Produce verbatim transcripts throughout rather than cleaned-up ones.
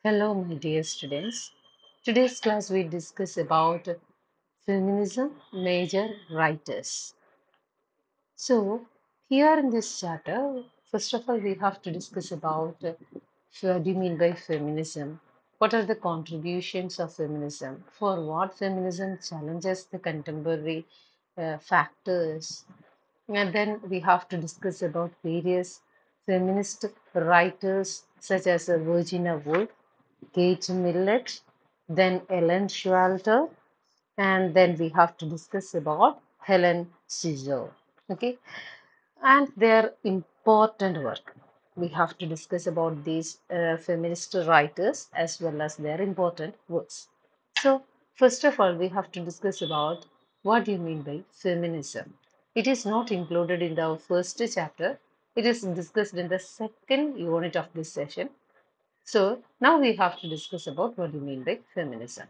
Hello, my dear students. Today's class we discuss about feminism major writers. So, here in this chapter, first of all, we have to discuss about uh, what do you mean by feminism? What are the contributions of feminism? For what feminism challenges the contemporary uh, factors? And then we have to discuss about various feminist writers such as uh, Virginia Woolf, Kate Millett, then Ellen Schwalter, and then we have to discuss about Helen Caesar. Okay, and their important work. We have to discuss about these uh, feminist writers as well as their important works. So, first of all, we have to discuss about what do you mean by feminism. It is not included in the first chapter. It is discussed in the second unit of this session. So now we have to discuss about what do you mean by feminism.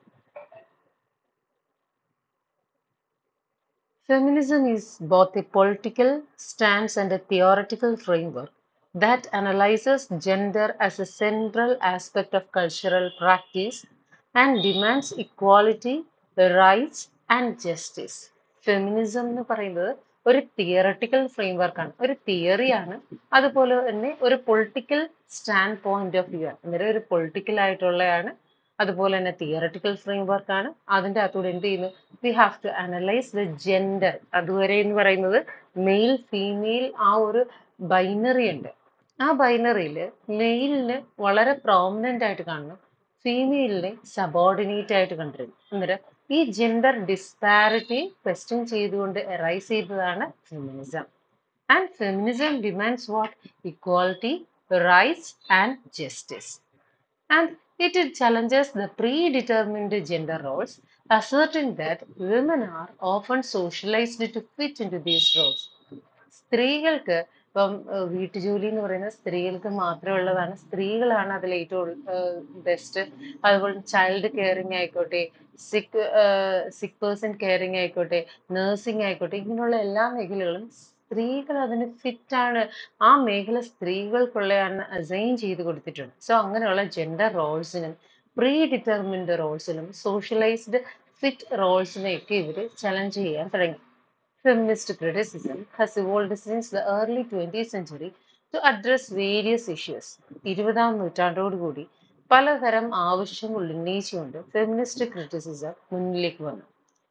Feminism is both a political stance and a theoretical framework that analyzes gender as a central aspect of cultural practice and demands equality, rights and justice. Feminism എന്ന് പറയുന്നത് ഒരു theoretical framework ആണ്, ഒരു തിയറിയാണ്. അതുപോലെ തന്നെ ഒരു political standpoint of view ആണ്. അന്നേരം ഒരു പൊളിറ്റിക്കൽ ആയിട്ടുള്ളതാണ്, അതുപോലെ തന്നെ തിയറട്ടിക്കൽ ഫ്രെയിംവർക്ക് ആണ്. അതിൻ്റെ അകത്തൂടെ എന്ത് ചെയ്യുന്നു, we have to analyse the gender. അതുവരെ എന്ന് പറയുന്നത് മെയിൽ ഫീമെയിൽ ആ ഒരു ബൈനറി ഉണ്ട്. ആ ബൈനറിയിൽ മെയിലിന് വളരെ പ്രോമിനന്റ് ആയിട്ട് കാണണം, ഫീമെയിലിനെ സബോർഡിനേറ്റ് ആയിട്ട് കണ്ടിരുന്നു. അന്നേരം ഈ ജെൻഡർ ഡിസ്പാരിറ്റി ക്വസ്റ്റ്യൻ ചെയ്തുകൊണ്ട് എറൈസ് ചെയ്തതാണ് feminism. And feminism demands what? Equality, rights and justice. And it challenges the predetermined gender roles, asserting that women are often socialized to fit into these roles. സ്ത്രീകൾക്ക് ഇപ്പം വീട്ടുജോലി എന്ന് പറയുന്നത് സ്ത്രീകൾക്ക് മാത്രമുള്ളതാണ്, സ്ത്രീകളാണ് അതിൽ ഏറ്റവും ബെസ്റ്റ്. അതുപോലെ ചൈൽഡ് കെയറിങ് ആയിക്കോട്ടെ, സിക്ക് സിക്ക് പേഴ്സൺ കെയറിങ് ആയിക്കോട്ടെ, നഴ്സിംഗ് ആയിക്കോട്ടെ, ഇങ്ങനെയുള്ള എല്ലാ മേഖലകളും സ്ത്രീകൾ അതിന് ഫിറ്റാണ്. ആ മേഖല സ്ത്രീകൾക്കുള്ളതാണ് അസൈൻ ചെയ്ത് കൊടുത്തിട്ടുണ്ട്. സോ അങ്ങനെയുള്ള ജെൻഡർ റോൾസിനും പ്രീ ഡിറ്റർമിൻഡ് റോൾസിനും സോഷ്യലൈസ്ഡ് ഫിറ്റ് റോൾസിനെയൊക്കെ ഇവർ ചലഞ്ച് ചെയ്യാൻ തുടങ്ങി. Feminist criticism has evolved since the early twentieth century to address various issues. ഇരുപതാം നൂറ്റാണ്ടോടുകൂടി പലതരം ആവശ്യങ്ങൾ ഉന്നയിച്ചുകൊണ്ട് ഫെമിനിസ്റ്റ് ക്രിറ്റിസിസം മുന്നിലേക്ക് വന്നു.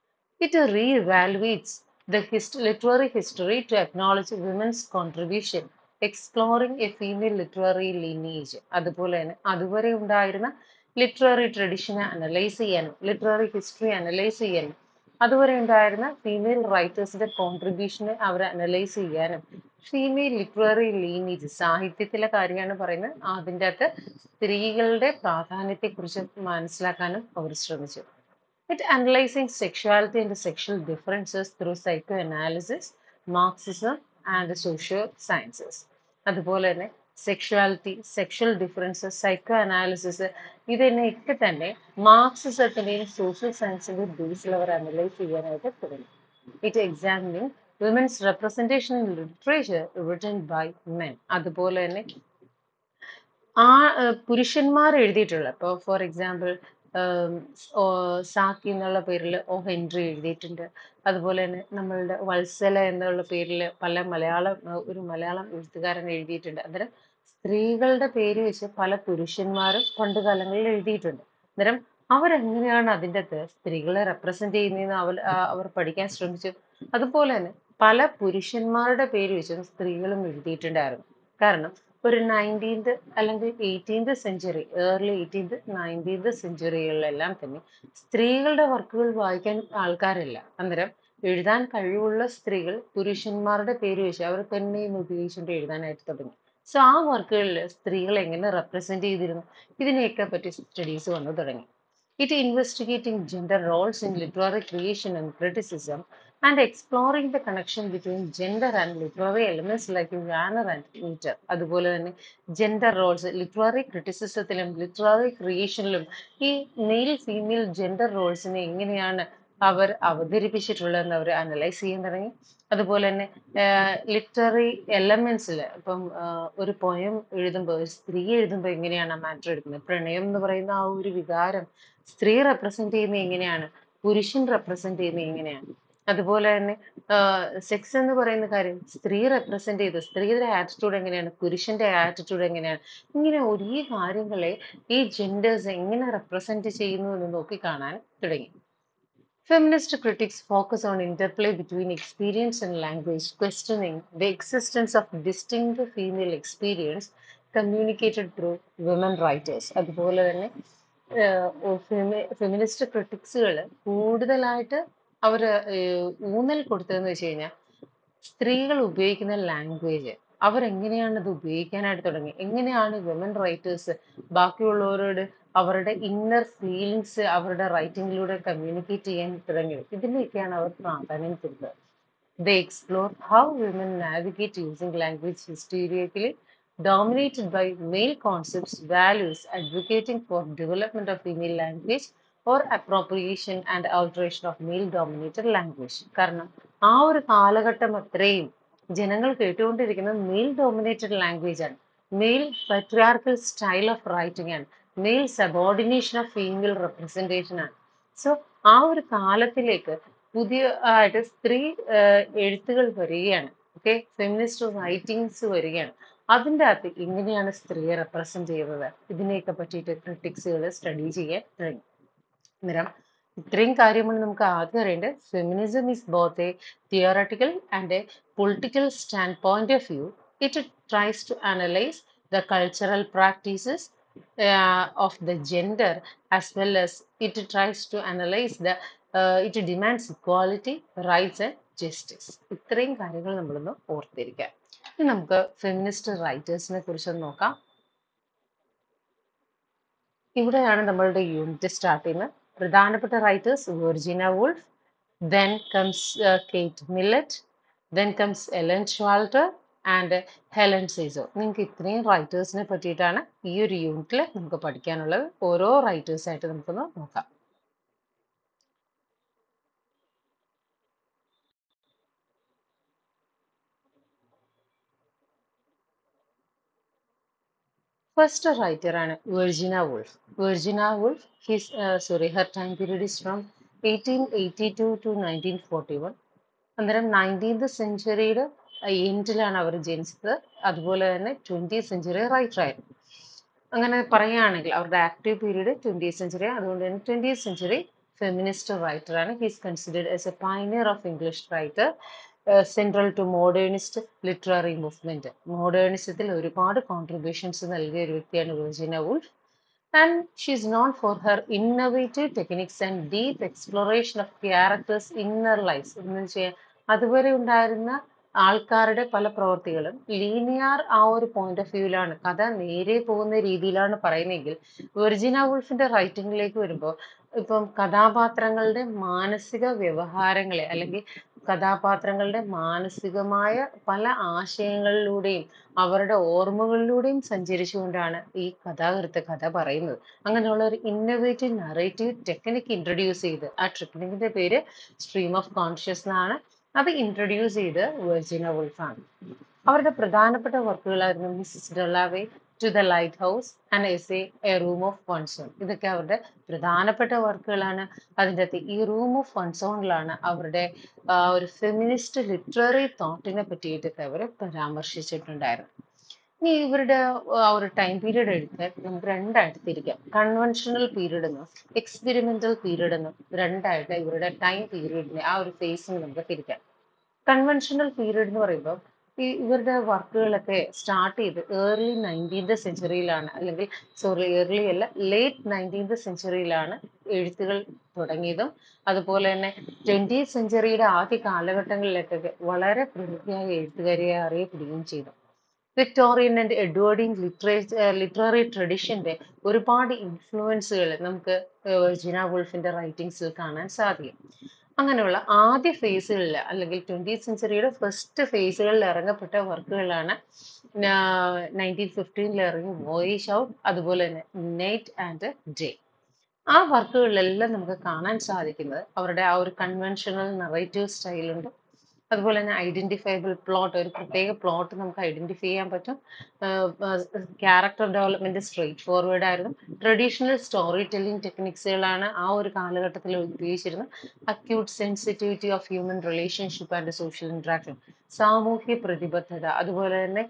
It re-evaluates the hist- literary history to acknowledge women's contribution, exploring a female literary lineage. അതുപോലെ തന്നെ അതുവരെ ഉണ്ടായിരുന്ന ലിറ്റററി ട്രഡീഷനെ അനലൈസ് ചെയ്യാനും ലിറ്റററി ഹിസ്റ്ററി അനലൈസ് ചെയ്യാനും അതുവരെ ഉണ്ടായിരുന്ന ഫീമെയിൽ റൈറ്റേഴ്സിന്റെ കോൺട്രിബ്യൂഷനെ അവർ അനലൈസ് ചെയ്യാനും ഫീമെയിൽ ലിറ്റററി ലീനേജ് സാഹിത്യത്തിലെ കാര്യമാണ് പറയുന്നത്, അതിൻ്റെ അകത്ത് സ്ത്രീകളുടെ പ്രാധാന്യത്തെക്കുറിച്ച് മനസ്സിലാക്കാനും അവർ ശ്രമിച്ചു. It analyzing sexuality and sexual differences through psychoanalysis, Marxism and social sciences. അതുപോലെ തന്നെ sexuality, sexual differences, psychoanalysis, ഇതിനെയൊക്കെ തന്നെ മാർക്സിസത്തിന്റെയും സോഷ്യൽ സയൻസിന്റെയും ബേസിൽ അവർ അനലൈസ് ചെയ്യാനായിട്ട് തുടങ്ങി. It examining women's representation in literature written by men. അതുപോലെ തന്നെ ആ പുരുഷന്മാർ എഴുതിയിട്ടുള്ള, ഇപ്പോൾ ഫോർ എക്സാമ്പിൾ സാക്കി എന്നുള്ള പേരിൽ ഓ ഹെൻറി എഴുതിയിട്ടുണ്ട്. അതുപോലെ തന്നെ നമ്മളുടെ വത്സല എന്നുള്ള പേരിൽ പല മലയാളം ഒരു മലയാളം എഴുത്തുകാരൻ എഴുതിയിട്ടുണ്ട്. അന്നേരം സ്ത്രീകളുടെ പേര് വെച്ച് പല പുരുഷന്മാരും പണ്ട് കാലങ്ങളിൽ എഴുതിയിട്ടുണ്ട്. അന്നേരം അവരെങ്ങനെയാണ് അതിൻ്റെ അകത്ത് സ്ത്രീകളെ റെപ്രസെന്റ് ചെയ്യുന്നതെന്ന് അവർ അവർ പഠിക്കാൻ ശ്രമിച്ചു. അതുപോലെ തന്നെ പല പുരുഷന്മാരുടെ പേര് വെച്ചും സ്ത്രീകളും എഴുതിയിട്ടുണ്ടായിരുന്നു. കാരണം ഒരു നയൻറ്റീൻത് അല്ലെങ്കിൽ eighteenth century, early eighteenth nineteenth സെഞ്ചുറികളിലെല്ലാം തന്നെ സ്ത്രീകളുടെ വർക്കുകൾ വായിക്കാൻ ആൾക്കാരില്ല. അന്നേരം എഴുതാൻ കഴിവുള്ള സ്ത്രീകൾ പുരുഷന്മാരുടെ പേര് വെച്ച് അവർ പെണ്ണെയും ഉപയോഗിച്ചുകൊണ്ട് എഴുതാനായിട്ട് തുടങ്ങി. സോ ആ വർക്കുകളിൽ സ്ത്രീകൾ എങ്ങനെ റെപ്രസെന്റ് ചെയ്തിരുന്നു, ഇതിനെയൊക്കെ പറ്റി സ്റ്റഡീസ് വന്നു തുടങ്ങി. It investigating gender roles in literary creation and criticism and exploring the connection between gender and literary elements like genre and meter. അതുപോലെ തന്നെ ജെൻഡർ റോൾസ് ലിറ്റററി ക്രിറ്റിസിസത്തിലും ലിറ്റററി ക്രിയേഷനിലും ഈ മെയിൽ ഫീമെയിൽ ജെൻഡർ റോൾസിനെ എങ്ങനെയാണ് അവർ അവതരിപ്പിച്ചിട്ടുള്ളതെന്ന് അവർ അനലൈസ് ചെയ്യാൻ തുടങ്ങി. അതുപോലെ തന്നെ ലിറ്റററി എലമെന്റ്സിൽ ഇപ്പം ആ, ഒരു പോയം എഴുതുമ്പോൾ ഒരു സ്ത്രീ എഴുതുമ്പോൾ എങ്ങനെയാണ് മാറ്റർ എടുക്കുന്നത്, പ്രണയം എന്ന് പറയുന്ന ആ ഒരു വികാരം സ്ത്രീ റെപ്രസെന്റ് ചെയ്യുന്നത് എങ്ങനെയാണ്, പുരുഷൻ റെപ്രസെന്റ് ചെയ്യുന്നത് എങ്ങനെയാണ്, അതുപോലെ തന്നെ സെക്സ് എന്ന് പറയുന്ന കാര്യം സ്ത്രീ റെപ്രസെന്റ് ചെയ്ത് സ്ത്രീയുടെ ആറ്റിറ്റ്യൂഡ് എങ്ങനെയാണ്, പുരുഷന്റെ ആറ്റിറ്റ്യൂഡ് എങ്ങനെയാണ്, ഇങ്ങനെ ഒരേ കാര്യങ്ങളെ ഈ ജെൻഡേഴ്സ് എങ്ങനെ റെപ്രസെന്റ് ചെയ്യുന്നു എന്ന് നോക്കി കാണാൻ തുടങ്ങി. Feminist critics focus on interplay between experience and language, questioning the existence of distinct female experience communicated through women writers. അതുപോലെ തന്നെ ഫെമിനിസ്റ്റ് ക്രിട്ടിക്സുകൾ കൂടുതലായിട്ട് അവർ ഊന്നൽ കൊടുത്തതെന്ന് വെച്ച് കഴിഞ്ഞാൽ സ്ത്രീകൾ ഉപയോഗിക്കുന്ന ലാംഗ്വേജ് അവരെങ്ങനെയാണ് അത് ഉപയോഗിക്കാനായിട്ട് തുടങ്ങി, എങ്ങനെയാണ് വിമൻ റൈറ്റേഴ്സ് ബാക്കിയുള്ളവരോട് അവരുടെ ഇന്നർ ഫീലിങ്സ് അവരുടെ റൈറ്റിങ്ങിലൂടെ കമ്മ്യൂണിക്കേറ്റ് ചെയ്യാൻ തുടങ്ങിയത്, ഇതിനൊക്കെയാണ് അവർ പ്രാധാന്യം കൊടുത്തത്. They explore how women navigate using language hysterically dominated by male concepts, values, advocating for development of female language or appropriation and alteration of male-dominated language. കാരണം ആ ഒരു കാലഘട്ടം അത്രയും ജനങ്ങൾ കേട്ടുകൊണ്ടിരിക്കുന്നത് മെയിൽ ഡോമിനേറ്റഡ് ലാംഗ്വേജ് ആണ്, male patriarchal style of writing ആണ്, male subordination of female representation ആണ്. സോ ആ ഒരു കാലത്തിലേക്ക് പുതിയ ആയിട്ട് സ്ത്രീ എഴുത്തുകൾ വരികയാണ്, ഓക്കെ, ഫെമിനിസ്റ്റ് റൈറ്റിങ്സ് വരികയാണ്. അതിൻ്റെ അകത്ത് എങ്ങനെയാണ് സ്ത്രീയെ റെപ്രസെന്റ് ചെയ്യുന്നത്, ഇതിനെയൊക്കെ പറ്റിയിട്ട് ക്രിട്ടിക്സുകൾ സ്റ്റഡി ചെയ്യാൻ തുടങ്ങി. അന്നേരം ഇത്രയും കാര്യമാണ് നമുക്ക് ആദ്യം അറിയേണ്ടത്. Feminism is both a theoretical and a political standpoint of view. It tries to analyse the cultural practices of the gender as well as it tries to analyse the it demands equality, rights and justice. ഇത്രയും കാര്യങ്ങൾ നമ്മളൊന്ന് ഓർത്തിരിക്കാം. ഇനി നമുക്ക് feminist റൈറ്റേഴ്സിനെ കുറിച്ചൊന്ന് നോക്കാം. ഇവിടെയാണ് നമ്മളുടെ unit start ചെയ്യുന്നത്. പ്രധാനപ്പെട്ട writers Virginia Woolf, then comes uh, Kate Millett, then comes Ellen Schwalter and Helen സീസോ. നിങ്ങൾക്ക് ഇത്രയും റൈറ്റേഴ്സിനെ പറ്റിയിട്ടാണ് ഈ ഒരു യൂണിറ്റിൽ നമുക്ക് പഠിക്കാനുള്ളത്. ഓരോ റൈറ്റേഴ്സ് ആയിട്ട് നമുക്കൊന്ന് നോക്കാം. ഫസ്റ്റ് റൈറ്റർ ആണ് Virginia Woolf. Virginia Woolf his sorry her time period is from eighteen eighty two to nineteen forty one. അന്നേരം നയൻറ്റീൻത് സെഞ്ചുറിയുടെ എൻഡിലാണ് അവർ ജനിച്ചത്. അതുപോലെ തന്നെ ട്വൻറ്റി സെഞ്ചുറി റൈറ്റർ ആയിരുന്നു. അങ്ങനെ പറയുകയാണെങ്കിൽ അവരുടെ ആക്റ്റീവ് പീരീഡ് ട്വൻറ്റി സെഞ്ചുറി, അതുകൊണ്ട് തന്നെ ട്വൻറ്റി സെഞ്ചുറി ഫെമിനിസ്റ്റ് റൈറ്റർ ആണ്. He's considered as a pioneer of English writer, central to modernist literary movement. മോഡേണിസത്തിൽ ഒരുപാട് കോൺട്രിബ്യൂഷൻസ് നൽകിയ ഒരു വ്യക്തിയാണ് Virginia Woolf. And she is known for her innovative techniques and deep exploration of characters' inner lives. എന്ന് വെച്ചാൽ അതുവരെ ഉണ്ടായിരുന്ന ആൾക്കാരുടെ പല പ്രവൃത്തികളും ലീനിയർ ആ ഒരു പോയിന്റ് ഓഫ് വ്യൂവിലാണ്, കഥ നേരെ പോകുന്ന രീതിയിലാണ് പറയുന്നതെങ്കിൽ വെർജീനിയ വൂൾഫിന്റെ റൈറ്റിംഗിലേക്ക് വരുമ്പോൾ ഇപ്പം കഥാപാത്രങ്ങളുടെ മാനസിക വ്യവഹാരങ്ങളെ അല്ലെങ്കിൽ കഥാപാത്രങ്ങളുടെ മാനസികമായ പല ആശയങ്ങളിലൂടെയും അവരുടെ ഓർമ്മകളിലൂടെയും സഞ്ചരിച്ചുകൊണ്ടാണ് ഈ കഥാകൃത്ത് കഥ പറയുന്നത്. അങ്ങനെയുള്ള ഒരു ഇന്നോവേറ്റീവ് നറേറ്റീവ് ടെക്നിക്ക് ഇൻട്രൊഡ്യൂസ് ചെയ്ത്, ആ ടെക്നിക്കിന്റെ പേര് സ്ട്രീം ഓഫ് കോൺഷ്യസ് എന്നാണ്. അത് ഇൻട്രൊഡ്യൂസ് ചെയ്ത് വെർജീനിയ വൂൾഫാണ്. അവരുടെ പ്രധാനപ്പെട്ട വർക്കുകളായിരുന്നു Mrs Dalloway, to the lighthouse and essay a room of one's own. ഇതൊക്കെ അവരുടെ പ്രധാനപ്പെട്ട വർക്കുകളാണ്. അതിൻ്റെ അകത്ത് ഈ റൂം ഓഫ് ഫൺസോണിലാണ് അവരുടെ ഒരു ഫെമിനിസ്റ്റ് ലിറ്റററി തോട്ടിനെ പറ്റിയിട്ടൊക്കെ അവർ പരാമർശിച്ചിട്ടുണ്ടായിരുന്നു. ഇനി ഇവരുടെ ആ ഒരു ടൈം പീരീഡ് എടുത്ത് നമുക്ക് രണ്ടായിട്ട് തിരിക്കാം. കൺവെൻഷണൽ പീരീഡ് എന്നും എക്സ്പെരിമെന്റൽ പീരീഡ് എന്നും രണ്ടായിട്ട് ഇവരുടെ ടൈം പീരീഡിനെ ആ ഒരു ഫേസിന് നമുക്ക് തിരിക്കാം. കൺവെൻഷണൽ പീരീഡ് എന്ന് പറയുമ്പോൾ ഈ ഇവരുടെ വർക്കുകളൊക്കെ സ്റ്റാർട്ട് ചെയ്ത് ഏർലി നയൻറ്റീൻത് സെഞ്ചുറിയിലാണ്, അല്ലെങ്കിൽ സോറി ഏർലി അല്ല ലേറ്റ് നയൻറ്റീൻത് സെഞ്ചുറിയിലാണ് എഴുത്തുകൾ തുടങ്ങിയതും. അതുപോലെ തന്നെ ട്വൻറ്റി സെഞ്ചുറിയുടെ ആദ്യ കാലഘട്ടങ്ങളിലേക്കൊക്കെ വളരെ പ്രമുഖയായ എഴുത്തുകാരിയെ അറിയപ്പെടുകയും ചെയ്തു. Victorian and Edwardian literature literary ട്രഡീഷന്റെ ഒരുപാട് ഇൻഫ്ലുവൻസുകൾ നമുക്ക് വെർജീനിയ വൂൾഫിന്റെ റൈറ്റിംഗ്സിൽ കാണാൻ സാധിക്കും. അങ്ങനെയുള്ള ആദ്യ ഫേസുകളിൽ അല്ലെങ്കിൽ ട്വന്റി സെഞ്ചുറിയുടെ ഫസ്റ്റ് ഫേസുകളിൽ ഇറങ്ങപ്പെട്ട വർക്കുകളാണ് നയൻറ്റീൻ ഫിഫ്റ്റീനിൽ ഇറങ്ങി വോയിഷ് ഔട്ട്, അതുപോലെ തന്നെ നൈറ്റ് ആൻഡ് ഡേ. ആ വർക്കുകളിലെല്ലാം നമുക്ക് കാണാൻ സാധിക്കുന്നത് അവരുടെ ആ ഒരു കൺവെൻഷണൽ നറേറ്റീവ് സ്റ്റൈലുണ്ട്. അതുപോലെ തന്നെ ഐഡന്റിഫയബിൾ പ്ലോട്ട്, ഒരു പ്രത്യേക പ്ലോട്ട് നമുക്ക് ഐഡന്റിഫൈ ചെയ്യാൻ പറ്റും. ക്യാരക്ടർ ഡെവലപ്മെന്റ് സ്ട്രെയിറ്റ് ഫോർവേഡ് ആയിരുന്നു. ട്രഡീഷണൽ സ്റ്റോറി ടെല്ലിംഗ് ടെക്നിക്സുകളാണ് ആ ഒരു കാലഘട്ടത്തിൽ ഉപയോഗിച്ചിരുന്നത്. Acute sensitivity of human relationship and social interaction, സാമൂഹ്യ പ്രതിബദ്ധത, അതുപോലെ തന്നെ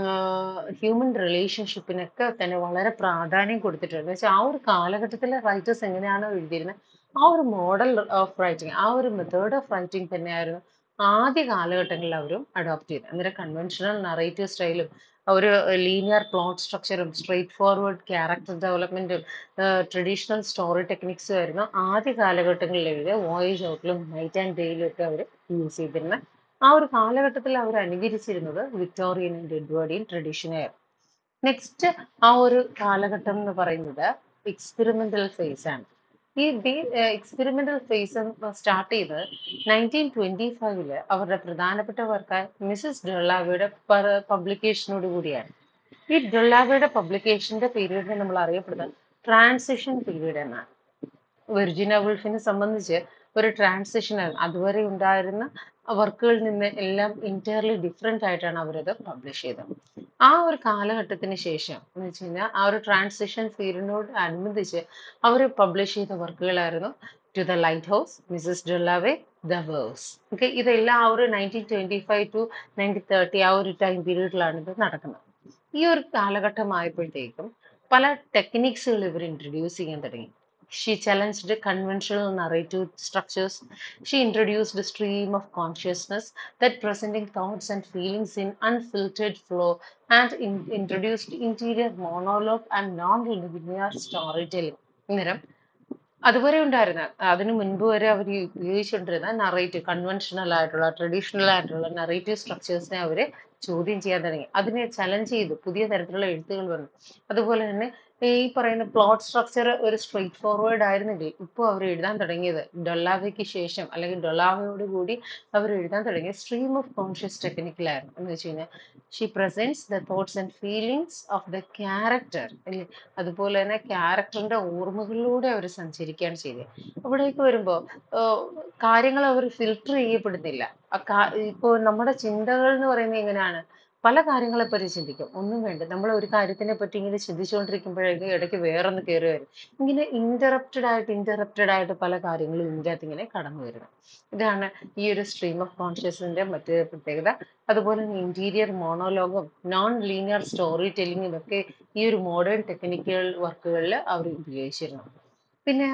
ഹ്യൂമൻ റിലേഷൻഷിപ്പിനൊക്കെ തന്നെ വളരെ പ്രാധാന്യം കൊടുത്തിട്ടുണ്ട്. എന്ന് വെച്ചാൽ ആ ഒരു കാലഘട്ടത്തിലെ റൈറ്റേഴ്സ് എങ്ങനെയാണോ എഴുതിയിരുന്നത്, ആ ഒരു മോഡൽ ഓഫ് റൈറ്റിംഗ്, ആ ഒരു മെത്തേഡ് ഓഫ് റൈറ്റിംഗ് തന്നെയായിരുന്നു ആദ്യ കാലഘട്ടങ്ങളിൽ അവരും അഡോപ്റ്റ് ചെയ്തത്. അന്നേരം കൺവെൻഷണൽ നറേറ്റീവ് സ്റ്റൈലും ഒരു ലീനിയർ പ്ലോട്ട് സ്ട്രക്ചറും സ്ട്രെയിറ്റ് ഫോർവേഡ് ക്യാരക്ടർ ഡെവലപ്മെന്റും ട്രഡീഷണൽ സ്റ്റോറി ടെക്നിക്സും ആയിരുന്നു ആദ്യ കാലഘട്ടങ്ങളിൽ എഴുതിയ വോയേജ് ഔട്ടിലും നൈറ്റ് ആൻഡ് ഡേയിലും ഒക്കെ അവർ യൂസ് ചെയ്തിരുന്നത്. ആ ഒരു കാലഘട്ടത്തിൽ അവർ അനുകരിച്ചിരുന്നത് വിക്ടോറിയൻ ആൻഡ് എഡ്വേർഡിയൻ ട്രഡീഷനെയായിരുന്നു. നെക്സ്റ്റ് ആ ഒരു കാലഘട്ടം എന്ന് പറയുന്നത് എക്സ്പെരിമെന്റൽ ഫേസ് ആണ്. ഈ ബി എക്സ്പെരിമെന്റൽ ഫേസ് സ്റ്റാർട്ട് ചെയ്തത് നയൻറ്റീൻ ട്വന്റി ഫൈവില് അവരുടെ പ്രധാനപ്പെട്ട വർക്കായ മിസസ് ഡൊള്ളാവയുടെ പബ്ലിക്കേഷനോട് കൂടിയാണ്. ഈ ഡൊള്ളാവയുടെ പബ്ലിക്കേഷന്റെ പീരീഡിനെ നമ്മൾ അറിയപ്പെടുന്നത് ട്രാൻസിഷൻ പീരീഡ് എന്നാണ്. വെർജിന വുൾഫിനെ സംബന്ധിച്ച് ഒരു ട്രാൻസിഷൻ ആയിരുന്നു. അതുവരെ ഉണ്ടായിരുന്ന വർക്കുകളിൽ നിന്ന് എല്ലാം ഇന്റയർലി ഡിഫറെന്റ് ആയിട്ടാണ് അവരത് പബ്ലിഷ് ചെയ്തത്. ആ ഒരു കാലഘട്ടത്തിന് ശേഷം എന്ന് വെച്ച് കഴിഞ്ഞാൽ ആ ഒരു ട്രാൻസിഷൻ പീരീഡിനോട് അനുബന്ധിച്ച് അവർ പബ്ലിഷ് ചെയ്ത വർക്കുകളായിരുന്നു to the lighthouse, Mrs Dalloway, the waves. Okay, ഇതെല്ലാം ആ ഒരു nineteen twenty five to nineteen thirty ആ ഒരു ടൈം പീരീഡിലാണ് ഇത് നടക്കുന്നത്. ഈ ഒരു കാലഘട്ടമായപ്പോഴത്തേക്കും പല ടെക്നിക്സുകൾ ഇവർ ഇൻട്രൊഡ്യൂസ് ചെയ്യാൻ തുടങ്ങി. She challenged conventional narrative structures. She introduced a stream of consciousness that presenting thoughts and feelings in unfiltered flow, and in, introduced interior monologue and non-linear storytelling. അന്നേരം അതുവരെ ഉണ്ടായിരുന്ന, അതിനു മുൻപ് വരെ അവർ ഉപയോഗിച്ചുകൊണ്ടിരുന്ന നറേറ്റീവ്, കൺവെൻഷണൽ ആയിട്ടുള്ള ട്രഡീഷണൽ ആയിട്ടുള്ള നറേറ്റീവ് സ്ട്രക്ചേഴ്സിനെ അവര് ചോദ്യം ചെയ്യാൻ തുടങ്ങി. അതിനെ ചലഞ്ച് ചെയ്തു പുതിയ തരത്തിലുള്ള എഴുത്തുകൾ വന്നു. അതുപോലെ തന്നെ ഈ പറയുന്ന പ്ലോട്ട് സ്ട്രക്ചർ ഒരു സ്ട്രെയിറ്റ് ഫോർവേഡ് ആയിരുന്നെങ്കിൽ ഇപ്പോൾ അവർ എഴുതാൻ തുടങ്ങിയത് ഡൊള്ളാവയ്ക്ക് ശേഷം അല്ലെങ്കിൽ ഡൊള്ളാവയോട് കൂടി അവർ എഴുതാൻ തുടങ്ങിയ സ്ട്രീം ഓഫ് കോൺഷ്യസ് ടെക്നിക്കലായിരുന്നു. എന്ന് വെച്ച് കഴിഞ്ഞാൽ she presents the thoughts and feelings of the character അല്ലേ. അതുപോലെ തന്നെ ക്യാരക്ടറിന്റെ ഓർമ്മകളിലൂടെ അവർ സഞ്ചരിക്കുകയാണ് ചെയ്തത്. അവിടേക്ക് വരുമ്പോൾ കാര്യങ്ങൾ അവർ ഫിൽട്ടർ ചെയ്യപ്പെടുന്നില്ല. ഇപ്പോൾ നമ്മുടെ ചിന്തകൾ എന്ന് പറയുന്നത് എങ്ങനെയാണ്, പല കാര്യങ്ങളെ പറ്റി ചിന്തിക്കും. ഒന്നും വേണ്ട, നമ്മൾ ഒരു കാര്യത്തിനെ പറ്റി ഇങ്ങനെ ചിന്തിച്ചുകൊണ്ടിരിക്കുമ്പോഴേക്കും ഇടയ്ക്ക് വേറൊന്ന് കയറി വരും. ഇങ്ങനെ ഇന്ററപ്റ്റഡ് ആയിട്ട് ഇന്ററപ്റ്റഡ് ആയിട്ട് പല കാര്യങ്ങളും ഇതിൻ്റെ അകത്ത് ഇങ്ങനെ കടന്നു വരുന്നത്. ഇതാണ് ഈ ഒരു സ്ട്രീം ഓഫ് കോൺഷ്യസിന്റെ മറ്റൊരു പ്രത്യേകത. അതുപോലെ തന്നെ ഇന്റീരിയർ മോണോലോഗും നോൺ ലീനിയർ സ്റ്റോറി ടെല്ലിങ്ങും ഒക്കെ ഈ ഒരു മോഡേൺ ടെക്നിക്കൽ വർക്കുകളിൽ അവർ ഉപയോഗിച്ചിരുന്നു. പിന്നെ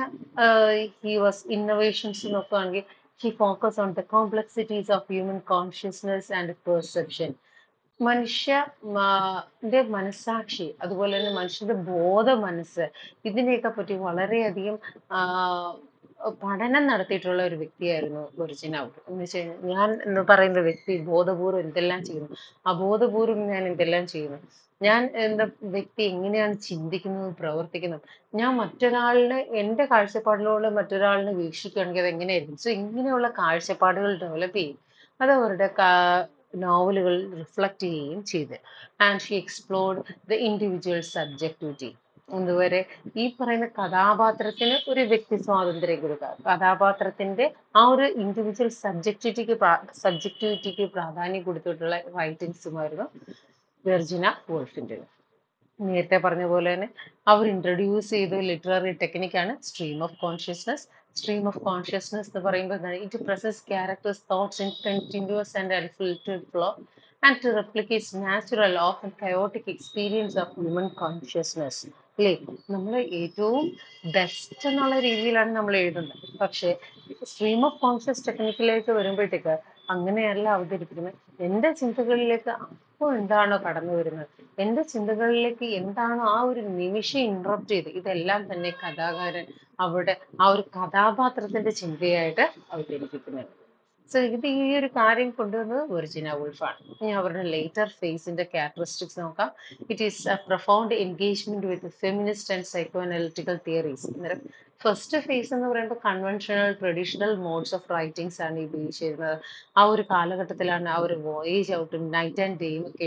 ഹി വാസ് ഇന്നോവേഷൻസ് നോക്കുകയാണെങ്കിൽ he focus on the complexities of human consciousness and perception. മനുഷ്യ ന്റെ മനസ്സാക്ഷി, അതുപോലെ തന്നെ മനുഷ്യന്റെ ബോധ മനസ്സ്, ഇതിനെയൊക്കെ പറ്റി വളരെയധികം ആ, പഠനം നടത്തിയിട്ടുള്ള ഒരു വ്യക്തിയായിരുന്നു വെർജിന വുൾഫ്. എന്ന് വെച്ച് കഴിഞ്ഞാൽ ഞാൻ എന്ന് പറയുന്ന വ്യക്തി ബോധപൂർവ്വം എന്തെല്ലാം ചെയ്യുന്നു, അബോധപൂർവ്വം ഞാൻ എന്തെല്ലാം ചെയ്യുന്നു, ഞാൻ എന്ന വ്യക്തി എങ്ങനെയാണ് ചിന്തിക്കുന്നത്, പ്രവർത്തിക്കുന്നത്, ഞാൻ മറ്റൊരാളിനെ എൻ്റെ കാഴ്ചപ്പാടിലൂടെ മറ്റൊരാളിനെ വീക്ഷിക്കുകയാണെങ്കിൽ അത് എങ്ങനെയായിരിക്കും. സോ ഇങ്ങനെയുള്ള കാഴ്ചപ്പാടുകൾ ഡെവലപ്പ് ചെയ്യും. അത് അവരുടെ നോവലുകൾ റിഫ്ലക്റ്റ് ചെയ്യുകയും ചെയ്ത്. And she explored the individual subjectivity. അതുവരെ ഈ പറയുന്ന കഥാപാത്രത്തിന് ഒരു വ്യക്തി സ്വാതന്ത്ര്യം കൊടുക്കുക, കഥാപാത്രത്തിന്റെ ആ ഒരു ഇൻഡിവിജ്വൽ സബ്ജക്ടിവിറ്റിക്ക് സബ്ജക്ടിവിറ്റിക്ക് പ്രാധാന്യം കൊടുത്തിട്ടുള്ള റൈറ്റിംഗ്സുമായിരുന്നു വെർജിന വോൾഫിൻ്റെ. നേരത്തെ പറഞ്ഞ പോലെ തന്നെ അവർ ഇൻട്രൊഡ്യൂസ് ചെയ്ത ലിറ്റററി ടെക്നിക്കാണ് stream of consciousness. Stream of consciousness എന്ന് പറയുമ്പോൾ it presents characters thoughts in continuous and unfiltered flow and to replicates natural of chaotic experience of human consciousness. അല്ലേ, നമ്മൾ ഏറ്റവും ബെസ്റ്റ് എന്നുള്ള രീതിയിലാണ് നമ്മൾ എഴുതുന്നത്. പക്ഷേ സ്ട്രീം ഓഫ് കോൺഷ്യസ് ടെക്നിക്കിലേക്ക് വരുമ്പോഴത്തേക്ക് അങ്ങനെയല്ല അവതരിപ്പിക്കുന്നത്. എൻ്റെ ചിന്തകളിലേക്ക് അപ്പോൾ എന്താണോ കടന്നു വരുന്നത്, എൻ്റെ ചിന്തകളിലേക്ക് എന്താണോ ആ ഒരു നിമിഷം ഇന്ററപ്റ്റ് ചെയ്ത്, ഇതെല്ലാം തന്നെ കഥാകാരൻ അവിടെ ആ ഒരു കഥാപാത്രത്തിന്റെ ചിന്തയായിട്ട് അവതരിപ്പിക്കുന്നത്. സോ ഇത് ഈ ഒരു കാര്യം കൊണ്ടുവന്നത് വെർജിന വുൾഫാണ്. ഇനി അവരുടെ ലേറ്റർ ഫേസിന്റെ ക്യാരക്ടറിസ്റ്റിക്സ് നോക്കാം. It is a profound engagement with feminist and psychoanalytical theories. അന്നേരം ഫസ്റ്റ് ഫേസ് എന്ന് പറയുമ്പോൾ conventional traditional modes of writings ആണ് ഉപയോഗിച്ചിരുന്നത്. ആ ഒരു കാലഘട്ടത്തിലാണ് ആ ഒരു വോയേജ് ഔട്ടും നൈറ്റ് ആൻഡ് ഡേയും ഒക്കെ എഴുതിയത്.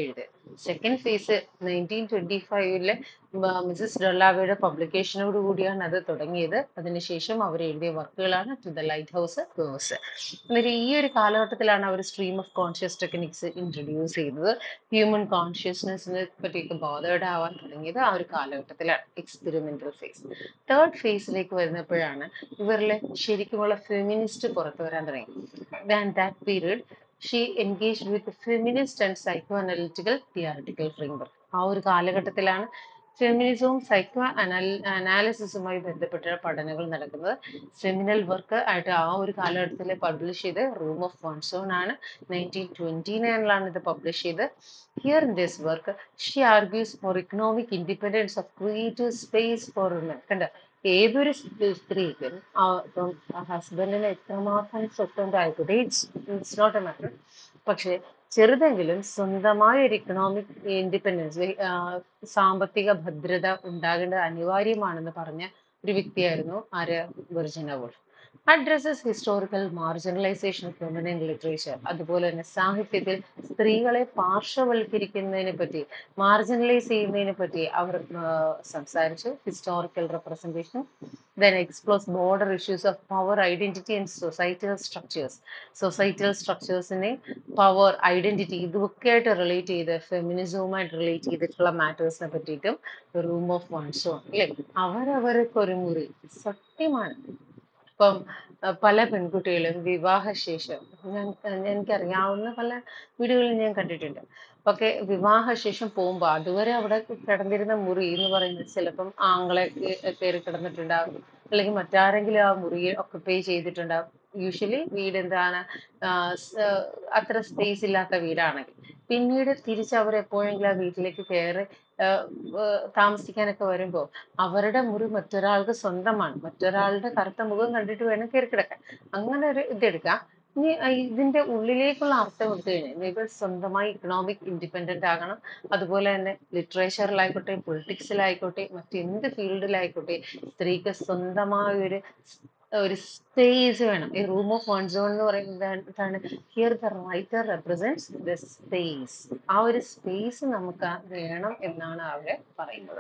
സെക്കൻഡ് ഫേസ് നയൻറ്റീൻ ട്വന്റി ഫൈവിലെ മിസസ് ഡൊള്ളാവയുടെ പബ്ലിക്കേഷനോട് കൂടിയാണ് അത് തുടങ്ങിയത്. അതിനുശേഷം അവർ എഴുതിയ വർക്കുകളാണ് ടു ദ ലൈറ്റ് ഹൗസ് ഗേഴ്സ്. എന്നിട്ട് ഈ ഒരു കാലഘട്ടത്തിലാണ് അവർ stream of conscious techniques introduce ചെയ്തത്. ഹ്യൂമൻ കോൺഷ്യസ്നെസ്സിനെ പറ്റിയൊക്കെ ബോധേഡ് ആവാൻ തുടങ്ങിയത് ആ ഒരു കാലഘട്ടത്തിലാണ്, എക്സ്പെരിമെന്റൽ ഫേസ്. തേർഡ് ഫേസിലേക്ക് വരുന്നപ്പോഴാണ് ഇവരിലെ ശരിക്കുമുള്ള ഫെമിനിസ്റ്റ് പുറത്തു വരാൻ തുടങ്ങി. Than that period, she engaged with feminist and psychoanalytical theoretical framework. ആ ഒരു കാലഘട്ടത്തിലാണ് ഫെമിനിസവും സൈക്കോ അനാൽ അനാലിസിസുമായി ബന്ധപ്പെട്ട പഠനങ്ങൾ നടക്കുന്നത്. സെമിനൽ വർക്ക് ആയിട്ട് ആ ഒരു കാലഘട്ടത്തിൽ പബ്ലിഷ് ചെയ്ത് റൂം ഓഫ് വൺസോൺ ആണ്. നയൻറ്റീൻ ട്വന്റി നയനിലാണ് ഇത് പബ്ലിഷ് ചെയ്ത്. Here in this work she argues for economic independence of creative space for women. കണ്ട, ഏതൊരു സ്ത്രീക്കും ഹസ്ബൻഡിന് എത്രമാത്രം സ്വത്തുണ്ടായിക്കോട്ടെ, it's it's not a matter. പക്ഷെ ചെറുതെങ്കിലും സ്വന്തമായ ഒരു ഇക്കണോമിക് ഇൻഡിപെൻഡൻസ്, സാമ്പത്തിക ഭദ്രത ഉണ്ടാകേണ്ടത് അനിവാര്യമാണെന്ന് പറഞ്ഞ ഒരു വ്യക്തിയായിരുന്നു ആര്? Virginia Woolf. Addresses historical marginalisation of woman in literature. അതുപോലെ തന്നെ സാഹിത്യത്തിൽ സ്ത്രീകളെ പാർശ്വവൽക്കരിക്കുന്നതിനെ പറ്റി, മാർജിനലൈസ് ചെയ്യുന്നതിനെ പറ്റി അവർ സംസാരിച്ചു. Historical representation. Then explores broader issues of power, identity and societal structures. Societal സ്ട്രക്ചേഴ്സിനെ പവർ, ഐഡന്റിറ്റി ഇതൊക്കെയായിട്ട് റിലേറ്റ് ചെയ്ത് ഫെമിനിസവുമായിട്ട് റിലേറ്റ് ചെയ്തിട്ടുള്ള മാറ്റേഴ്സിനെ പറ്റിയിട്ടും റൂം ഓഫ് വൺസോൺ അല്ലേ, അവരവർക്ക് ഒരു മുറി. സത്യമാണ്. ഇപ്പം പല പെൺകുട്ടികളും വിവാഹശേഷം, ഞാൻ എനിക്കറിയാവുന്ന പല വീടുകളിൽ ഞാൻ കണ്ടിട്ടുണ്ട്. ഒക്കെ വിവാഹശേഷം പോകുമ്പോൾ അതുവരെ അവിടെ കിടന്നിരുന്ന മുറി എന്ന് പറയുന്നത് ചിലപ്പം ആങ്ങളെ കയറി കിടന്നിട്ടുണ്ടാകും, അല്ലെങ്കിൽ മറ്റാരെങ്കിലും ആ മുറിയെ ഒക്കുപൈ ചെയ്തിട്ടുണ്ടാകും. യൂഷ്വലി വീട് എന്താണ്, അത്ര സ്പേസ് ഇല്ലാത്ത വീടാണെങ്കിൽ പിന്നീട് തിരിച്ച് അവർ എപ്പോഴെങ്കിലും ആ വീട്ടിലേക്ക് കയറി താമസിക്കാനൊക്കെ വരുമ്പോൾ അവരുടെ മുറി മറ്റൊരാൾക്ക് സ്വന്തമാണ്. മറ്റൊരാളുടെ കറുത്ത മുഖം കണ്ടിട്ട് വേണം കയറി കിടക്കാൻ. അങ്ങനെ ഒരു ഇതെടുക്കാം. ഇനി ഇതിന്റെ ഉള്ളിലേക്കുള്ള അർത്ഥം എടുത്തു കഴിഞ്ഞാൽ ഇവർ സ്വന്തമായി ഇക്കണോമിക് ഇൻഡിപെൻഡന്റ് ആകണം. അതുപോലെ തന്നെ ലിറ്ററേച്ചറിലായിക്കോട്ടെ, പൊളിറ്റിക്സിലായിക്കോട്ടെ, മറ്റെന്ത് ഫീൽഡിലായിക്കോട്ടെ സ്ത്രീക്ക് സ്വന്തമായ ഒരു ഒരു സ്പേസ് വേണം. ഈ റൂം ഓഫ് വൺ സോൺ എന്ന് പറയുന്നത് here the writer represents the space. ആ ഒരു സ്പേസ് നമുക്ക് വേണം എന്നാണ് അവര് പറയുന്നത്.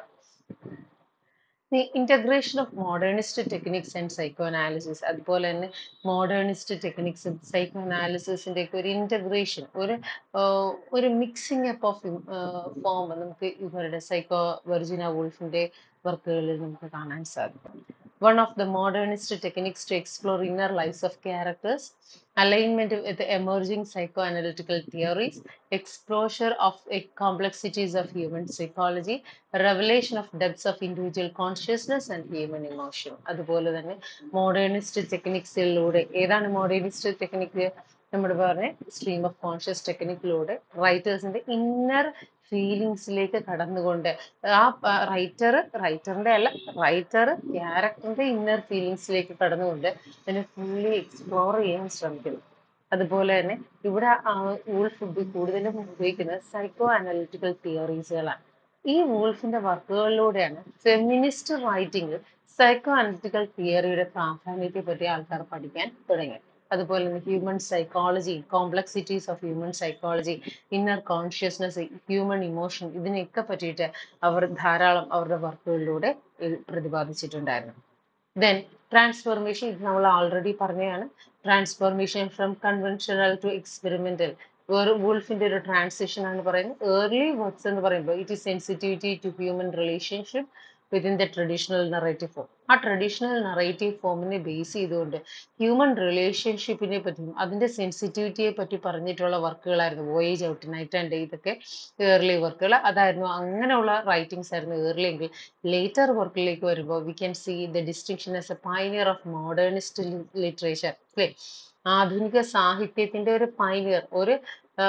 The integration of modernist techniques and psychoanalysis, അതുപോലെ തന്നെ മോഡേണിസ്റ്റ് ടെക്നിക്സും സൈക്കോ അനാലിസിസിന്റെ ഒക്കെ ഒരു ഇന്റഗ്രേഷൻ, ഒരു ഒരു മിക്സിംഗ് അപ്പ് ഓഫ് ഫോം നമുക്ക് ഇവരുടെ സൈക്കോ വെർജിന വൂൾഫിന്റെ വർക്കുകളിൽ നമുക്ക് കാണാൻ സാധിക്കും. One of the modernist techniques to explore inner lives of characters, alignment with emerging psychoanalytical theories, exposure of complexities of human psychology, revelation of depths of individual consciousness and human emotion. അതുപോലെ തന്നെ modernist ടെക്നിക്സിലൂടെ, ഏതാണ് modernist technique? നമ്മൾ പറഞ്ഞ stream of conscious ടെക്നിക്കിലൂടെ റൈറ്റേഴ്സിന്റെ inner ഫീലിങ്സിലേക്ക് കടന്നുകൊണ്ട്, ആ റൈറ്റർ റൈറ്ററിന്റെ അല്ല റൈറ്റർ ക്യാരക്ടറിന്റെ ഇന്നർ ഫീലിങ്സിലേക്ക് കടന്നുകൊണ്ട് അതിനെ ഫുള്ളി എക്സ്പ്ലോർ ചെയ്യാൻ ശ്രമിക്കുന്നു. അതുപോലെ തന്നെ ഇവിടെ വൂൾഫ് കൂടുതലും ഉപയോഗിക്കുന്നത് സൈക്കോ അനലിറ്റിക്കൽ തിയറീസുകളാണ്. ഈ വൂൾഫിന്റെ വർക്കുകളിലൂടെയാണ് ഫെമിനിസ്റ്റ് റൈറ്റിംഗ് സൈക്കോ അനലിറ്റിക്കൽ തിയറിയുടെ പ്രാധാന്യത്തെ പറ്റി ആൾക്കാർ പഠിക്കാൻ തുടങ്ങി. അതുപോലെ തന്നെ human psychology, complexities of human psychology, inner consciousness, human emotion, ഇതിനെയൊക്കെ പറ്റിയിട്ട് അവർ ധാരാളം അവരുടെ വർക്കുകളിലൂടെ പ്രതിപാദിച്ചിട്ടുണ്ടായിരുന്നു. ദെൻ ട്രാൻസ്ഫോർമേഷൻ, ഇത് നമ്മൾ ഓൾറെഡി പറഞ്ഞതാണ്. Transformation from conventional to experimental, ഒരു വൂൾഫിന്റെ ഒരു ട്രാൻസിഷൻ ആണ് പറയുന്നത്. ഏർലി വർക്ക്സ് എന്ന് പറയുമ്പോൾ it is sensitivity to human relationship within the traditional narrative form. ആ ട്രഡീഷണൽ നറേറ്റീവ് ഫോമിനെ ബേസ് ചെയ്തുകൊണ്ട് ഹ്യൂമൻ റിലേഷൻഷിപ്പിനെ പറ്റിയും അതിന്റെ സെൻസിറ്റിവിറ്റിയെ പറ്റി പറഞ്ഞിട്ടുള്ള വർക്കുകളായിരുന്നു voyage out, night and day, ഇതൊക്കെ ഏർലി വർക്കുകൾ. അതായിരുന്നു, അങ്ങനെയുള്ള റൈറ്റിംഗ്സ് ആയിരുന്നു ഏർലി എങ്കിൽ. ലേറ്റർ വർക്കിലേക്ക് വരുമ്പോൾ we can see the distinction as a pioneer of modernist literature അല്ലേ. ആധുനിക സാഹിത്യത്തിന്റെ ഒരു പൈനിയർ, ഒരു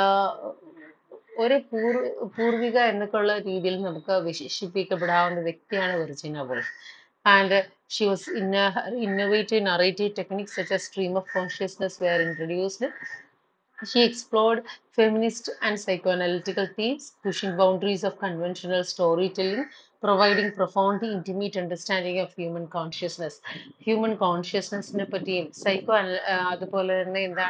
ഒരു പൂർ പൂർവിക എന്നൊക്കെയുള്ള രീതിയിൽ നമുക്ക് വിശേഷിപ്പിക്കപ്പെടാവുന്ന വ്യക്തിയാണ് Virginia Woolf. And she was in innovative narrative techniques such as stream of consciousness were introduced. She explored feminist and psychoanalytical themes, pushing boundaries of conventional storytelling, providing profound, intimate understanding of human consciousness. Human കോൺഷ്യസ്നെസ്സിനെ പറ്റിയും psycho അതുപോലെ തന്നെ എന്താണ്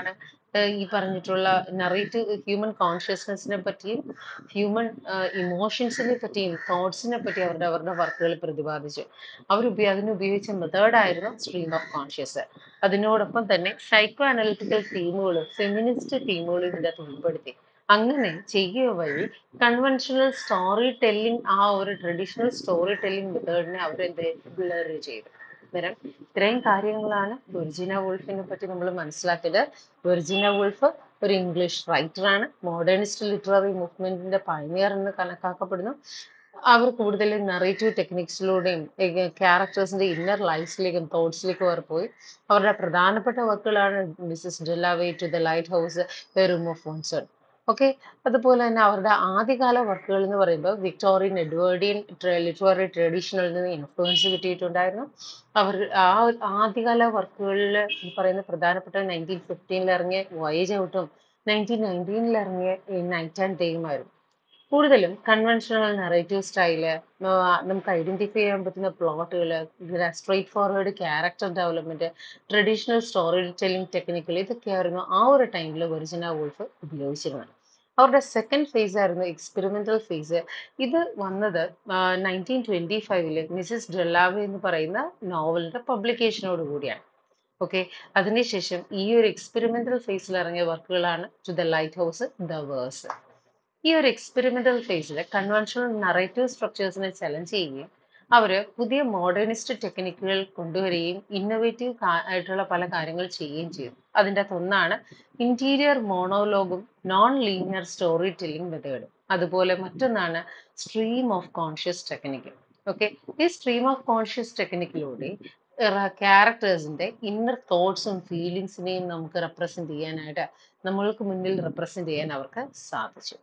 ഈ പറഞ്ഞിട്ടുള്ള narrative human കോൺഷ്യസ്നെസ്സിനെ പറ്റിയും human ഇമോഷൻസിനെ പറ്റിയും തോട്ട്സിനെ പറ്റി അവരുടെ അവരുടെ വർക്കുകൾ പ്രതിപാദിച്ചു. അവർ അതിന് ഉപയോഗിച്ച മെത്തേഡായിരുന്നു സ്ട്രീം ഓഫ് കോൺഷ്യസ്. അതിനോടൊപ്പം തന്നെ സൈക്കോ അനലിറ്റിക്കൽ തീമുകളും ഫെമിനിസ്റ്റ് തീമുകളും ഇതിൻ്റെ അകത്ത് ഉൾപ്പെടുത്തി. അങ്ങനെ ചെയ്യുക വഴി കൺവെൻഷണൽ സ്റ്റോറി ടെല്ലിംഗ്, ആ ഒരു ട്രഡീഷണൽ സ്റ്റോറി ടെല്ലിംഗ് മെത്തേഡിനെ അവരെന്ത് ബ്ലർ ചെയ്തു. അന്നേരം ഇത്രയും കാര്യങ്ങളാണ് വെർജീന വൂൾഫിനെ പറ്റി നമ്മൾ മനസ്സിലാക്കിയത്. വെർജീന വൂൾഫ് ഒരു ഇംഗ്ലീഷ് റൈറ്ററാണ്. മോഡേണിസ്റ്റ് ലിറ്റററി മൂവ്മെന്റിന്റെ പയനിയർ എന്ന് കണക്കാക്കപ്പെടുന്നു. അവർ കൂടുതലും നറേറ്റീവ് ടെക്നിക്സിലൂടെയും ക്യാരക്ടേഴ്സിന്റെ ഇന്നർ ലൈഫ്സിലേക്കും തോട്ട്സിലേക്കും അവർ പോയി. അവരുടെ പ്രധാനപ്പെട്ട വർക്കുകളാണ് Mrs Dalloway, to the lighthouse, a room of one's own. Okay, അതുപോലെ തന്നെ അവരുടെ ആദ്യകാല വർക്കുകൾ എന്ന് പറയുമ്പോൾ വിക്ടോറിയൻ എഡ്വേർഡിയൻ ലിറ്റററി ട്രഡീഷനിൽ നിന്ന് ഇൻഫ്ലുവൻസ് കിട്ടിയിട്ടുണ്ടായിരുന്നു. അവർ ആ ആദ്യകാല വർക്കുകളിൽ പറയുന്ന പ്രധാനപ്പെട്ട നയൻറ്റീൻ ഫിഫ്റ്റീനിൽ ഇറങ്ങിയ വോയേജ് ഔട്ടും നയൻറ്റീൻ നയൻറ്റീനിൽ ഇറങ്ങിയ നൈറ്റ് ആൻഡ് ഡേയുമായിരുന്നു. കൂടുതലും കൺവെൻഷണൽ നറേറ്റീവ് സ്റ്റൈല്, നമുക്ക് ഐഡന്റിഫൈ ചെയ്യാൻ പറ്റുന്ന പ്ലോട്ടുകൾ, straightforward character development, traditional storytelling ടെക്നിക്കുകൾ, ഇതൊക്കെയായിരുന്നു ആ ഒരു ടൈമിൽ വെർജിന വൂൾഫ് ഉപയോഗിച്ചിരുന്നത്. അവരുടെ സെക്കൻഡ് ഫേസ് ആയിരുന്നു എക്സ്പെരിമെന്റൽ ഫേസ്. ഇത് വന്നത് നയൻറ്റീൻ ട്വന്റി ഫൈവില് മിസസ് ഡെല്ലാവേ എന്ന് പറയുന്ന നോവലിന്റെ പബ്ലിക്കേഷനോട് കൂടിയാണ്. ഓക്കെ, അതിനുശേഷം ഈ ഒരു എക്സ്പെരിമെന്റൽ ഫേസിൽ ഇറങ്ങിയ വർക്കുകളാണ് to the lighthouse, the waves. ഈ ഒരു എക്സ്പെരിമെന്റൽ ഫേസിൽ കൺവെൻഷണൽ നറേറ്റീവ് സ്ട്രക്ചേഴ്സിനെ ചലഞ്ച് ചെയ്യുകയും അവർ പുതിയ മോഡേണിസ്റ്റ് ടെക്നിക്കുകൾ കൊണ്ടുവരികയും ഇന്നോവേറ്റീവ് ആയിട്ടുള്ള പല കാര്യങ്ങൾ ചെയ്യുകയും ചെയ്തു. അതിൻ്റെ അകത്ത് ഒന്നാണ് ഇന്റീരിയർ മോണോലോഗും നോൺ ലീനിയർ സ്റ്റോറി ടെല്ലിംഗ് മെത്തേഡും. അതുപോലെ മറ്റൊന്നാണ് stream of conscious technique. Okay, ഈ സ്ട്രീം ഓഫ് കോൺഷ്യസ് ടെക്നിക്കിലൂടെ ക്യാരക്ടേഴ്സിന്റെ ഇന്നർ തോട്ട്സും ഫീലിങ്സിനെയും നമുക്ക് റെപ്രസെന്റ് ചെയ്യാനായിട്ട്, നമ്മൾക്ക് മുന്നിൽ റെപ്രസെന്റ് ചെയ്യാൻ അവർക്ക് സാധിച്ചു.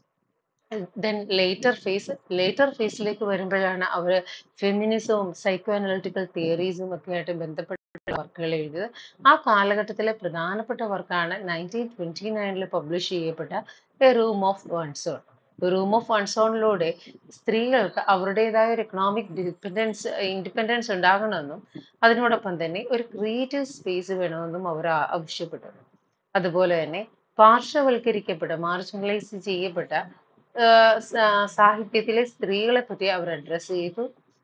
ദെൻ ലേറ്റർ ഫേസ് ലേറ്റർ ഫേസിലേക്ക് വരുമ്പോഴാണ് അവർ ഫെമിനിസവും സൈക്കോ അനലിറ്റിക്കൽ തിയറീസും ഒക്കെ ആയിട്ട് ബന്ധപ്പെട്ട വർക്കുകൾ എഴുതിയത്. ആ കാലഘട്ടത്തിലെ പ്രധാനപ്പെട്ട വർക്കാണ് നയൻറ്റീൻ ട്വന്റി നയനിൽ പബ്ലിഷ് ചെയ്യപ്പെട്ട a room of one's own. Room of വൺസോണിലൂടെ സ്ത്രീകൾക്ക് അവരുടേതായ ഒരു എക്കണോമിക് ഡിപെൻഡൻസ് ഇൻഡിപെൻഡൻസ് ഉണ്ടാകണമെന്നും അതിനോടൊപ്പം തന്നെ ഒരു ക്രിയേറ്റീവ് സ്പേസ് വേണമെന്നും അവർ ആവശ്യപ്പെട്ടു. അതുപോലെ തന്നെ പാർശ്വവൽക്കരിക്കപ്പെട്ട, മാർജിനലൈസ് ചെയ്യപ്പെട്ട സാഹിത്യത്തിലെ സ്ത്രീകളെ പറ്റി അവർ അഡ്രസ്സ് ചെയ്തു.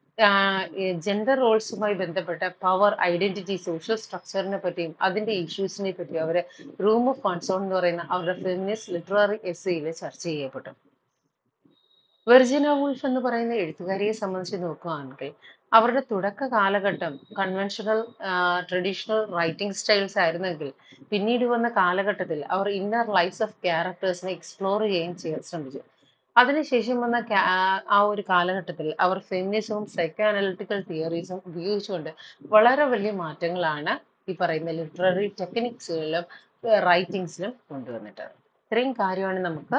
ജെൻഡർ റോൾസുമായി ബന്ധപ്പെട്ട പവർ, ഐഡന്റിറ്റി, സോഷ്യൽ സ്ട്രക്ചറിനെ പറ്റിയും അതിന്റെ ഇഷ്യൂസിനെ പറ്റിയും അവർ റൂം ഓഫ് വൺസോൺ എന്ന് പറയുന്ന അവരുടെ ഫെമിനിസ്റ്റ് ലിറ്റററി എസ്സേയിൽ ചർച്ച ചെയ്യപ്പെട്ടു. വെർജിന വൂൾഫ് എന്ന് പറയുന്ന എഴുത്തുകാരിയെ സംബന്ധിച്ച് നോക്കുകയാണെങ്കിൽ അവരുടെ തുടക്ക കാലഘട്ടം കൺവെൻഷണൽ ട്രഡീഷണൽ റൈറ്റിംഗ് സ്റ്റൈൽസ് ആയിരുന്നെങ്കിൽ പിന്നീട് വന്ന കാലഘട്ടത്തിൽ അവർ ഇന്നർ ലൈഫ്സ് ഓഫ് ക്യാരക്ടേഴ്സിനെ എക്സ്പ്ലോർ ചെയ്യാൻ ചെയ്യാൻ ശ്രമിച്ചു. അതിനുശേഷം വന്ന ആ ഒരു കാലഘട്ടത്തിൽ അവർ ഫെമിനിസവും സൈക്കോ അനലിറ്റിക്കൽ തിയറീസും ഉപയോഗിച്ചുകൊണ്ട് വളരെ വലിയ മാറ്റങ്ങളാണ് ഈ പറയുന്ന ലിറ്റററി ടെക്നിക്സുകളിലും റൈറ്റിംഗ്സിലും കൊണ്ടുവന്നിട്ടത്. ഇത്രയും കാര്യമാണ് നമുക്ക്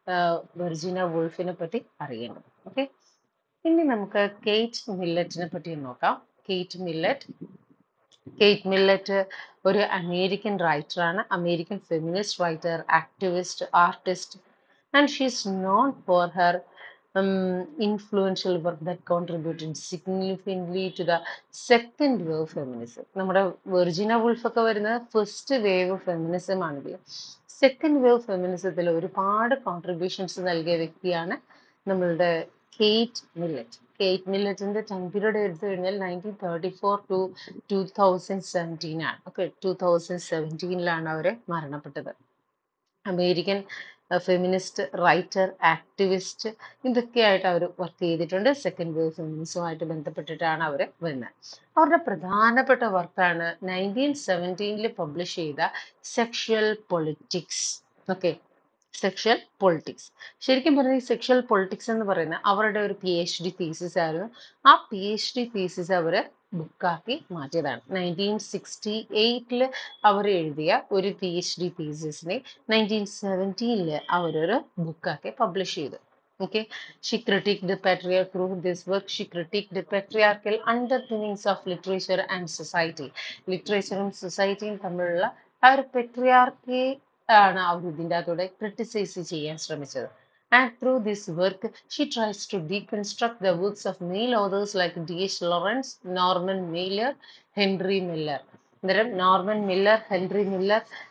വെർജിന വൂൾഫിനെ പറ്റി അറിയേണ്ടത്. ഓക്കെ, ഇനി നമുക്ക് കെയ്റ്റ് മില്ലറ്റിനെ പറ്റി നോക്കാം. കെയ്റ്റ് മില്ലറ്റ് കെയ്റ്റ് മില്ലറ്റ് ഒരു അമേരിക്കൻ റൈറ്ററാണ്, American feminist writer, activist, artist, and she is known for her um, influential work that contributed significantly to the second wave feminism. നമ്മുടെ വെർജിന വൂൾഫ് ഒക്കെ വരുന്ന ഫസ്റ്റ് വേവ് ഫെമിനിസം ആണെങ്കിൽ second wave ഫെമിനിസത്തിൽ ഒരുപാട് contributions നൽകിയ വ്യക്തിയാണ് നമ്മളുടെ കെയ്റ്റ് മില്ലറ്റ്. കെയ്റ്റ് മില്ലറ്റിന്റെ ടൈം പീരീഡ് എടുത്തു കഴിഞ്ഞാൽ nineteen thirty four to two thousand seventeen ആണ്. ഓക്കെ, ടൂ തൗസൻഡ് സെവൻറ്റീനിലാണ് അവർ മരണപ്പെട്ടത്. അമേരിക്കൻ ഫെമിനിസ്റ്റ് റൈറ്റർ, ആക്ടിവിസ്റ്റ്, ഇതൊക്കെയായിട്ട് അവർ വർക്ക് ചെയ്തിട്ടുണ്ട്. സെക്കൻഡ് വേവ് ഫെമിനിസവുമായിട്ട് ബന്ധപ്പെട്ടിട്ടാണ് അവർ വരുന്നത്. അവരുടെ പ്രധാനപ്പെട്ട വർക്കാണ് നയൻറ്റീൻ സെവൻറ്റീനിൽ പബ്ലിഷ് ചെയ്ത sexual politics. Okay, sexual politics ശരിക്കും പറഞ്ഞാൽ ഈ സെക്ഷൽ പൊളിറ്റിക്സ് എന്ന് പറയുന്ന അവരുടെ ഒരു പി എച്ച് ഡി തീസിസ് ആയിരുന്നു. ആ പി എച്ച് ഡി തീസിസ് അവർ ബുക്കാക്കി മാറ്റിയതാണ്. നയൻറ്റീൻ സിക്സ്റ്റി എയ്റ്റില് അവർ എഴുതിയ ഒരു പി എച്ച് ഡി തീസിസിനെ നയൻറ്റീൻ സെവൻറ്റീനില് അവരൊരു ബുക്കാക്കി പബ്ലിഷ് ചെയ്തു. Okay, she critiqued the patriarch through this work. She critiqued the patriarchal underpinnings of literature and society. ലിറ്ററേച്ചറും സൊസൈറ്റിയും തമ്മിലുള്ള ആ ഒരു പെട്രിയാർക്കി ആണ് അവർ ഇതിൻ്റെ അകത്തൂടെ ക്രിട്ടിസൈസ് ചെയ്യാൻ ശ്രമിച്ചത്. And through this work, she tries to deconstruct the works of male authors like D H Lawrence, Norman Mailer, Henry Miller. അന്നേരം നോർമൻ മില്ലർ, ഹെൻറി മില്ലർ,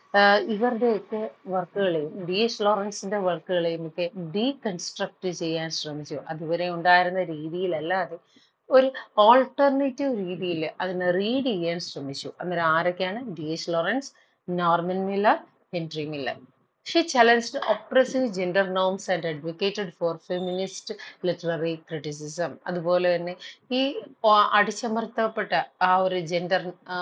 ഇവരുടെയൊക്കെ വർക്കുകളെയും ഡി എച്ച് ലോറൻസിന്റെ വർക്കുകളെയും ഒക്കെ ഡീകൺസ്ട്രക്ട് ചെയ്യാൻ ശ്രമിച്ചു. അതുവരെ ഉണ്ടായിരുന്ന രീതിയിലല്ലാതെ ഒരു ഓൾട്ടർനേറ്റീവ് രീതിയിൽ അതിനെ റീഡ് ചെയ്യാൻ ശ്രമിച്ചു. അന്നേരം ആരൊക്കെയാണ്? D H Lawrence, Norman Miller, Henry Miller. She challenged oppressive gender norms and advocated for feminist literary criticism. അതുപോലെ തന്നെ ഈ ആ- അടിച്ചമർത്തപ്പെട്ട ആ ഒരു ജെൻഡർ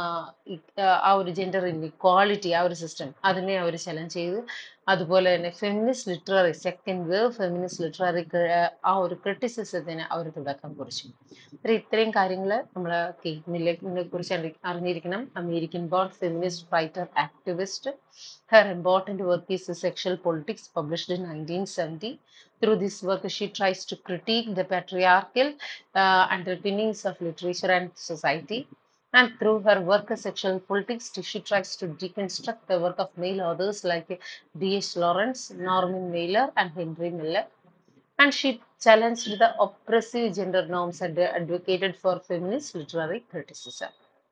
ആ ഒരു ജെൻഡർ ഇക്വാളിറ്റി ആ ഒരു സിസ്റ്റം അതിനെ അവർ ചലഞ്ച് ചെയ്തു. അതുപോലെ തന്നെ feminist literary second wave feminist literary ആ ഒരു ക്രിറ്റിസിസത്തിന് അവർ തുടക്കം കുറിച്ചു. അപ്പൊ ഇത്രയും കാര്യങ്ങൾ നമ്മൾ കെയ്റ്റ് മില്ലറ്റിനെ കുറിച്ച് അറി- അറിഞ്ഞിരിക്കണം. American born feminist writer activist. Her important work is Sexual Politics, published in nineteen seventy. Through this work, she tries to critique the patriarchal uh, underpinnings of literature and society. And through her work, Sexual Politics, she tries to deconstruct the work of male authors like D H Lawrence, Norman Mailer, and Henry Miller. And she challenged the oppressive gender norms and advocated for feminist literary criticism.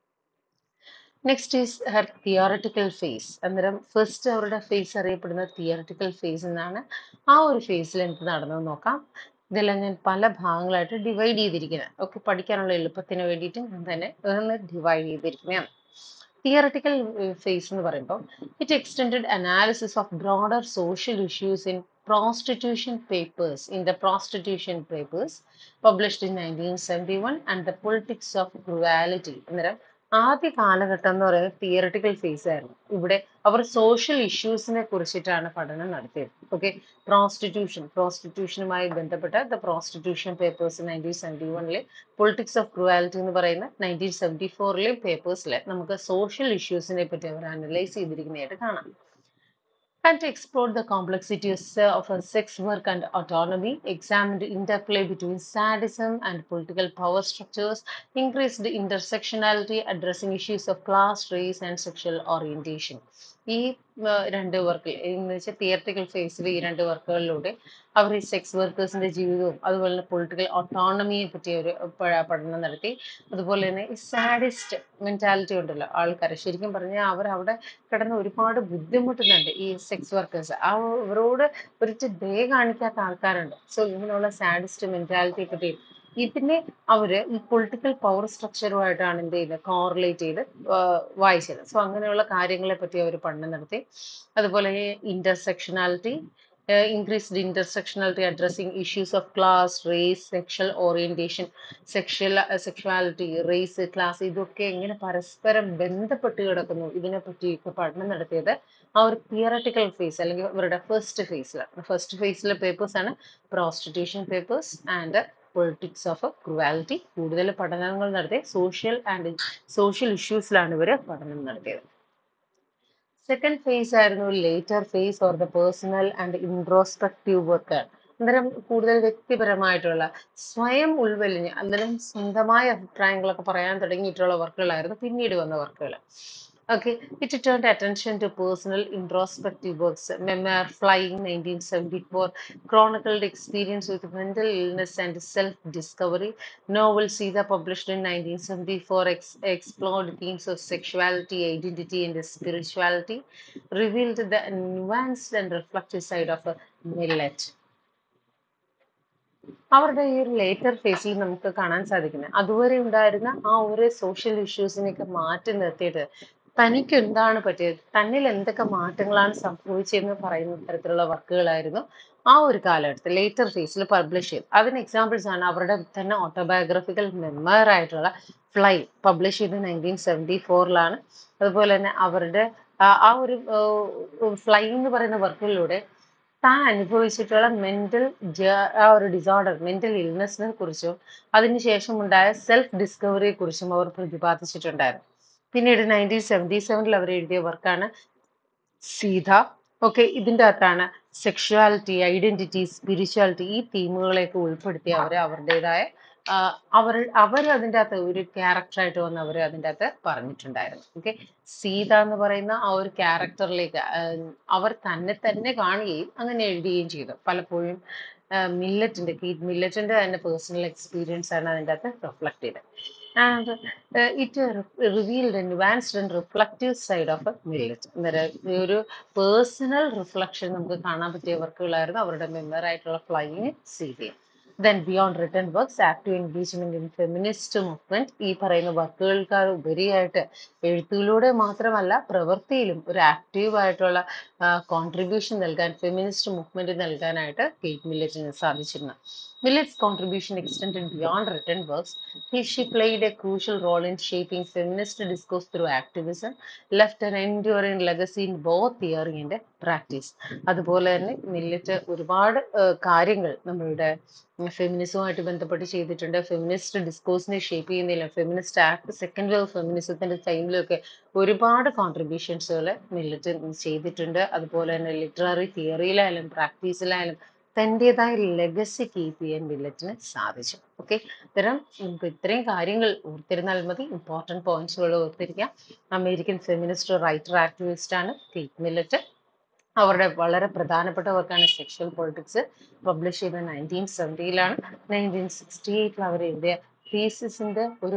Next is her theoretical phase. അന്നേരം first അവരുടെ phase അറിയപ്പെടുന്ന theoretical face എന്നാണ്. ആ ഒരു ഫേസിൽ എന്ത് നടന്നു നോക്കാം. ഇതെല്ലാം ഞാൻ പല ഭാഗങ്ങളായിട്ട് ഡിവൈഡ് ചെയ്തിരിക്കുന്നത്. ഒക്കെ പഠിക്കാനുള്ള എളുപ്പത്തിന് വേണ്ടിയിട്ട് ഞാൻ തന്നെ ഒന്ന് ഡിവൈഡ് ചെയ്തിരിക്കുന്നതാണ്. തിയറട്ടിക്കൽ ഫേസ് എന്ന് പറയുമ്പോൾ it extended analysis of broader social issues in prostitution papers in the prostitution papers published in nineteen seventy-one and the politics of cruelty. അന്നേരം ആദ്യ കാലഘട്ടം എന്ന് പറയുന്നത് തിയറട്ടിക്കൽ ഫേസ് ആയിരുന്നു. ഇവിടെ അവർ സോഷ്യൽ ഇഷ്യൂസിനെ കുറിച്ചിട്ടാണ് പഠനം നടത്തിയത്. ഓക്കെ, പ്രോസ്റ്റിറ്റ്യൂഷൻ പ്രോസ്റ്റിറ്റ്യൂഷനുമായി ബന്ധപ്പെട്ട the prostitution papers nineteen seventy വണ്ണിലെ പൊളിറ്റിക്സ് ഓഫ് ക്രുവാലിറ്റി എന്ന് പറയുന്ന നയൻറ്റീൻ സെവൻറ്റി ഫോറിലെ പേപ്പേഴ്സിൽ നമുക്ക് സോഷ്യൽ ഇഷ്യൂസിനെ പറ്റി അവർ അനലൈസ് ചെയ്തിരിക്കുന്നതായിട്ട് കാണാം. And explored the complexities uh, of uh, sex work and autonomy, examined interplay between sadism and political power structures, increased intersectionality, addressing issues of class, race, and sexual orientation. ഈ രണ്ട് വർക്കിൽ എന്ന് വെച്ചാൽ theoretical ഫേസിൽ ഈ രണ്ട് വർക്കുകളിലൂടെ അവർ ഈ സെക്സ് വർക്കേഴ്സിന്റെ ജീവിതവും അതുപോലെ തന്നെ പൊളിറ്റിക്കൽ ഓട്ടോണമിയെ പറ്റി ഒരു പഠനം നടത്തി. അതുപോലെ തന്നെ ഈ സാഡിസ്റ്റ് മെന്റാലിറ്റി ഉണ്ടല്ലോ ആൾക്കാർ, ശരിക്കും പറഞ്ഞാൽ അവർ അവിടെ കിടന്ന് ഒരുപാട് ബുദ്ധിമുട്ടുന്നുണ്ട് ഈ സെക്സ് വർക്കേഴ്സ്. ആ അവരോട് ഒരിച്ച് ദയ കാണിക്കാത്ത ആൾക്കാരുണ്ട്. സോ ഇങ്ങനെയുള്ള സാഡിസ്റ്റ് മെന്റാലിറ്റിയെ പറ്റി ഇതിനെ അവര് ഈ പൊളിറ്റിക്കൽ പവർ സ്ട്രക്ചറുമായിട്ടാണ് എന്ത് ചെയ്യുന്നത്, കോറിലേറ്റ് ചെയ്ത് വായിച്ചത്. സോ അങ്ങനെയുള്ള കാര്യങ്ങളെ പറ്റി അവർ പഠനം നടത്തി. അതുപോലെ intersectionality, increased intersectionality addressing issues of class, race, sexual orientation, sexual sexuality, race, class ഇതൊക്കെ എങ്ങനെ പരസ്പരം ബന്ധപ്പെട്ട് കിടക്കുന്നു ഇതിനെ പറ്റിയൊക്കെ പഠനം നടത്തിയത് ആ ഒരു തിയറട്ടിക്കൽ ഫേസ് അല്ലെങ്കിൽ ഇവരുടെ ഫസ്റ്റ് ഫേസിലാണ്. ഫസ്റ്റ് ഫേസിലെ പേപ്പേഴ്സ് ആണ് prostitution papers and politics of cruelty. കൂടുതൽ പഠനങ്ങൾ നടത്തിയ സോഷ്യൽ ആൻഡ് സോഷ്യൽ ഇഷ്യൂസിലാണ് ഇവർ പഠനം നടത്തിയത്. സെക്കൻഡ് ഫേസ് ആയിരുന്നു later phase or the personal and introspective work. അന്നേരം കൂടുതൽ വ്യക്തിപരമായിട്ടുള്ള സ്വയം ഉൾവലിഞ്ഞ് അന്നേരം സ്വന്തമായ അഭിപ്രായങ്ങളൊക്കെ പറയാൻ തുടങ്ങിയിട്ടുള്ള വർക്കുകളായിരുന്നു പിന്നീട് വന്ന വർക്കുകൾ. Okay, it turned attention to personal introspective works. Memoir Flying, nineteen seventy-four, chronicled experience with mental illness and self-discovery. Novel Sita, published in nineteen seventy-four, ex- explored themes of sexuality, identity, and spirituality, revealed the nuanced and reflective side of a millet. അവരുടെ ഈ ഒരു later ഫേസിൽ നമുക്ക് കാണാൻ സാധിക്കുന്നത് അതുവരെ ഉണ്ടായിരുന്ന ആ ഒരു സോഷ്യൽ ഇഷ്യൂസിനെയൊക്കെ മാറ്റി നിർത്തിയിട്ട് തനിക്ക് എന്താണ് പറ്റിയത്, തന്നിൽ എന്തൊക്കെ മാറ്റങ്ങളാണ് സംഭവിച്ചതെന്ന് പറയുന്ന തരത്തിലുള്ള വർക്കുകളായിരുന്നു ആ ഒരു കാലഘട്ടത്തിൽ ലേറ്റർ ഫേസിൽ പബ്ലിഷ് ചെയ്തു. അതിന് എക്സാമ്പിൾസ് ആണ് അവരുടെ തന്നെ ഓട്ടോബയോഗ്രഫിക്കൽ മെമ്മർ ആയിട്ടുള്ള ഫ്ലൈ, പബ്ലിഷ് ചെയ്ത് നയൻറ്റീൻ സെവൻറ്റി ഫോറിലാണ്. അതുപോലെ തന്നെ അവരുടെ ആ ഒരു ഫ്ലൈ എന്ന് പറയുന്ന വർക്കിലൂടെ താൻ അനുഭവിച്ചിട്ടുള്ള മെന്റൽ ആ ഒരു ഡിസോർഡർ, മെന്റൽ ഇൽനെസ്സിനെ കുറിച്ചും അതിനുശേഷം ഉണ്ടായ സെൽഫ് ഡിസ്കവറിയെ കുറിച്ചും അവർ പ്രതിപാദിച്ചിട്ടുണ്ടായിരുന്നു. പിന്നീട് നയൻറ്റീൻ സെവൻറ്റി സെവനിൽ അവർ എഴുതിയ വർക്കാണ് സീത. ഓക്കെ, ഇതിൻ്റെ അകത്താണ് സെക്ഷുവാലിറ്റി, ഐഡന്റിറ്റി, സ്പിരിച്വാലിറ്റി ഈ തീമുകളെയൊക്കെ ഉൾപ്പെടുത്തി അവർ അവരുടേതായ അവർ അവർ അതിൻ്റെ അകത്ത് ഒരു ക്യാരക്ടറായിട്ട് വന്ന് അവർ അതിൻ്റെ അകത്ത് പറഞ്ഞിട്ടുണ്ടായിരുന്നു. ഓക്കെ, സീത എന്ന് പറയുന്ന ആ ഒരു ക്യാരക്ടറിലേക്ക് അവർ തന്നെ തന്നെ കാണുകയും അങ്ങനെ എഴുതുകയും ചെയ്തു. പലപ്പോഴും മില്ലറ്റിന്റെ കീറ്റ് മില്ലറ്റിന്റെ തന്നെ പേഴ്സണൽ എക്സ്പീരിയൻസ് ആണ് അതിൻ്റെ അകത്ത് റിഫ്ലക്ട് ചെയ്തത്. and uh, it uh, re- revealed an advanced and reflective side of a millet. അന്നേരം ഈ ഒരു പേഴ്സണൽ റിഫ്ലക്ഷൻ നമുക്ക് കാണാൻ പറ്റിയ വർക്കുകളായിരുന്നു അവരുടെ മെമ്മർ ആയിട്ടുള്ള flying serial. Then beyond written works active engagement in feminist movement, ഈ പറയുന്ന വർക്കുകൾക്കാൾ ഉപരിയായിട്ട് എഴുത്തുകളിലൂടെ മാത്രമല്ല പ്രവൃത്തിയിലും ഒരു ആക്റ്റീവ് ആയിട്ടുള്ള കോൺട്രിബ്യൂഷൻ നൽകാൻ ഫെമിനിസ്റ്റ് മൂവ്മെന്റ് നൽകാനായിട്ട് കേറ്റ് മില്ലറ്റിന് സാധിച്ചിരുന്നു. Millet's contribution extended beyond written works. He, she played a crucial role in shaping feminist discourse through activism, left an enduring legacy in both theory and practice. അതുപോലെ തന്നെ millet ഒരുപാട് ഏഹ്, കാര്യങ്ങൾ നമ്മളുടെ ഫെമിനിസവുമായിട്ട് ബന്ധപ്പെട്ട് ചെയ്തിട്ടുണ്ട്. ഫെമിനിസ്റ്റ് ഡിസ്കോഴ്സിനെ ഷേപ്പ് ചെയ്യുന്നില്ല, ഫെമിനിസ്റ്റ് ആക്ട് സെക്കൻഡ് വേവ് ഫെമിനിസത്തിന്റെ ടൈമിലൊക്കെ ഒരുപാട് കോൺട്രിബ്യൂഷൻസുകൾ മില്ലറ്റ് ചെയ്തിട്ടുണ്ട്. അതുപോലെ തന്നെ ലിറ്റററി തിയറിയിലായാലും പ്രാക്ടീസിലായാലും തൻ്റെതായ ലെഗസി കീപ്പ് ചെയ്യാൻ മില്ലറ്റിന് സാധിച്ചു. ഓക്കെ, ഇത്തരം നമുക്ക് ഇത്രയും കാര്യങ്ങൾ ഓർത്തിരുന്നാൽ മതി. ഇമ്പോർട്ടൻറ്റ് പോയിന്റ്സുകൾ ഓർത്തിരിക്കാം. അമേരിക്കൻ ഫെമിനിസ്റ്റ് റൈറ്റർ ആക്ടിവിസ്റ്റ് ആണ് കേറ്റ് മില്ലറ്റ്. അവരുടെ വളരെ പ്രധാനപ്പെട്ട വർക്കാണ് സെക്ഷൽ പൊളിറ്റിക്സ്, പബ്ലിഷ് ചെയ്ത നയൻറ്റീൻ സെവൻറ്റിയിലാണ്. നയൻറ്റീൻ സിക്സ്റ്റി എയ്റ്റിൽ അവർ എഴുതിയ തീസിസിന്റെ ഒരു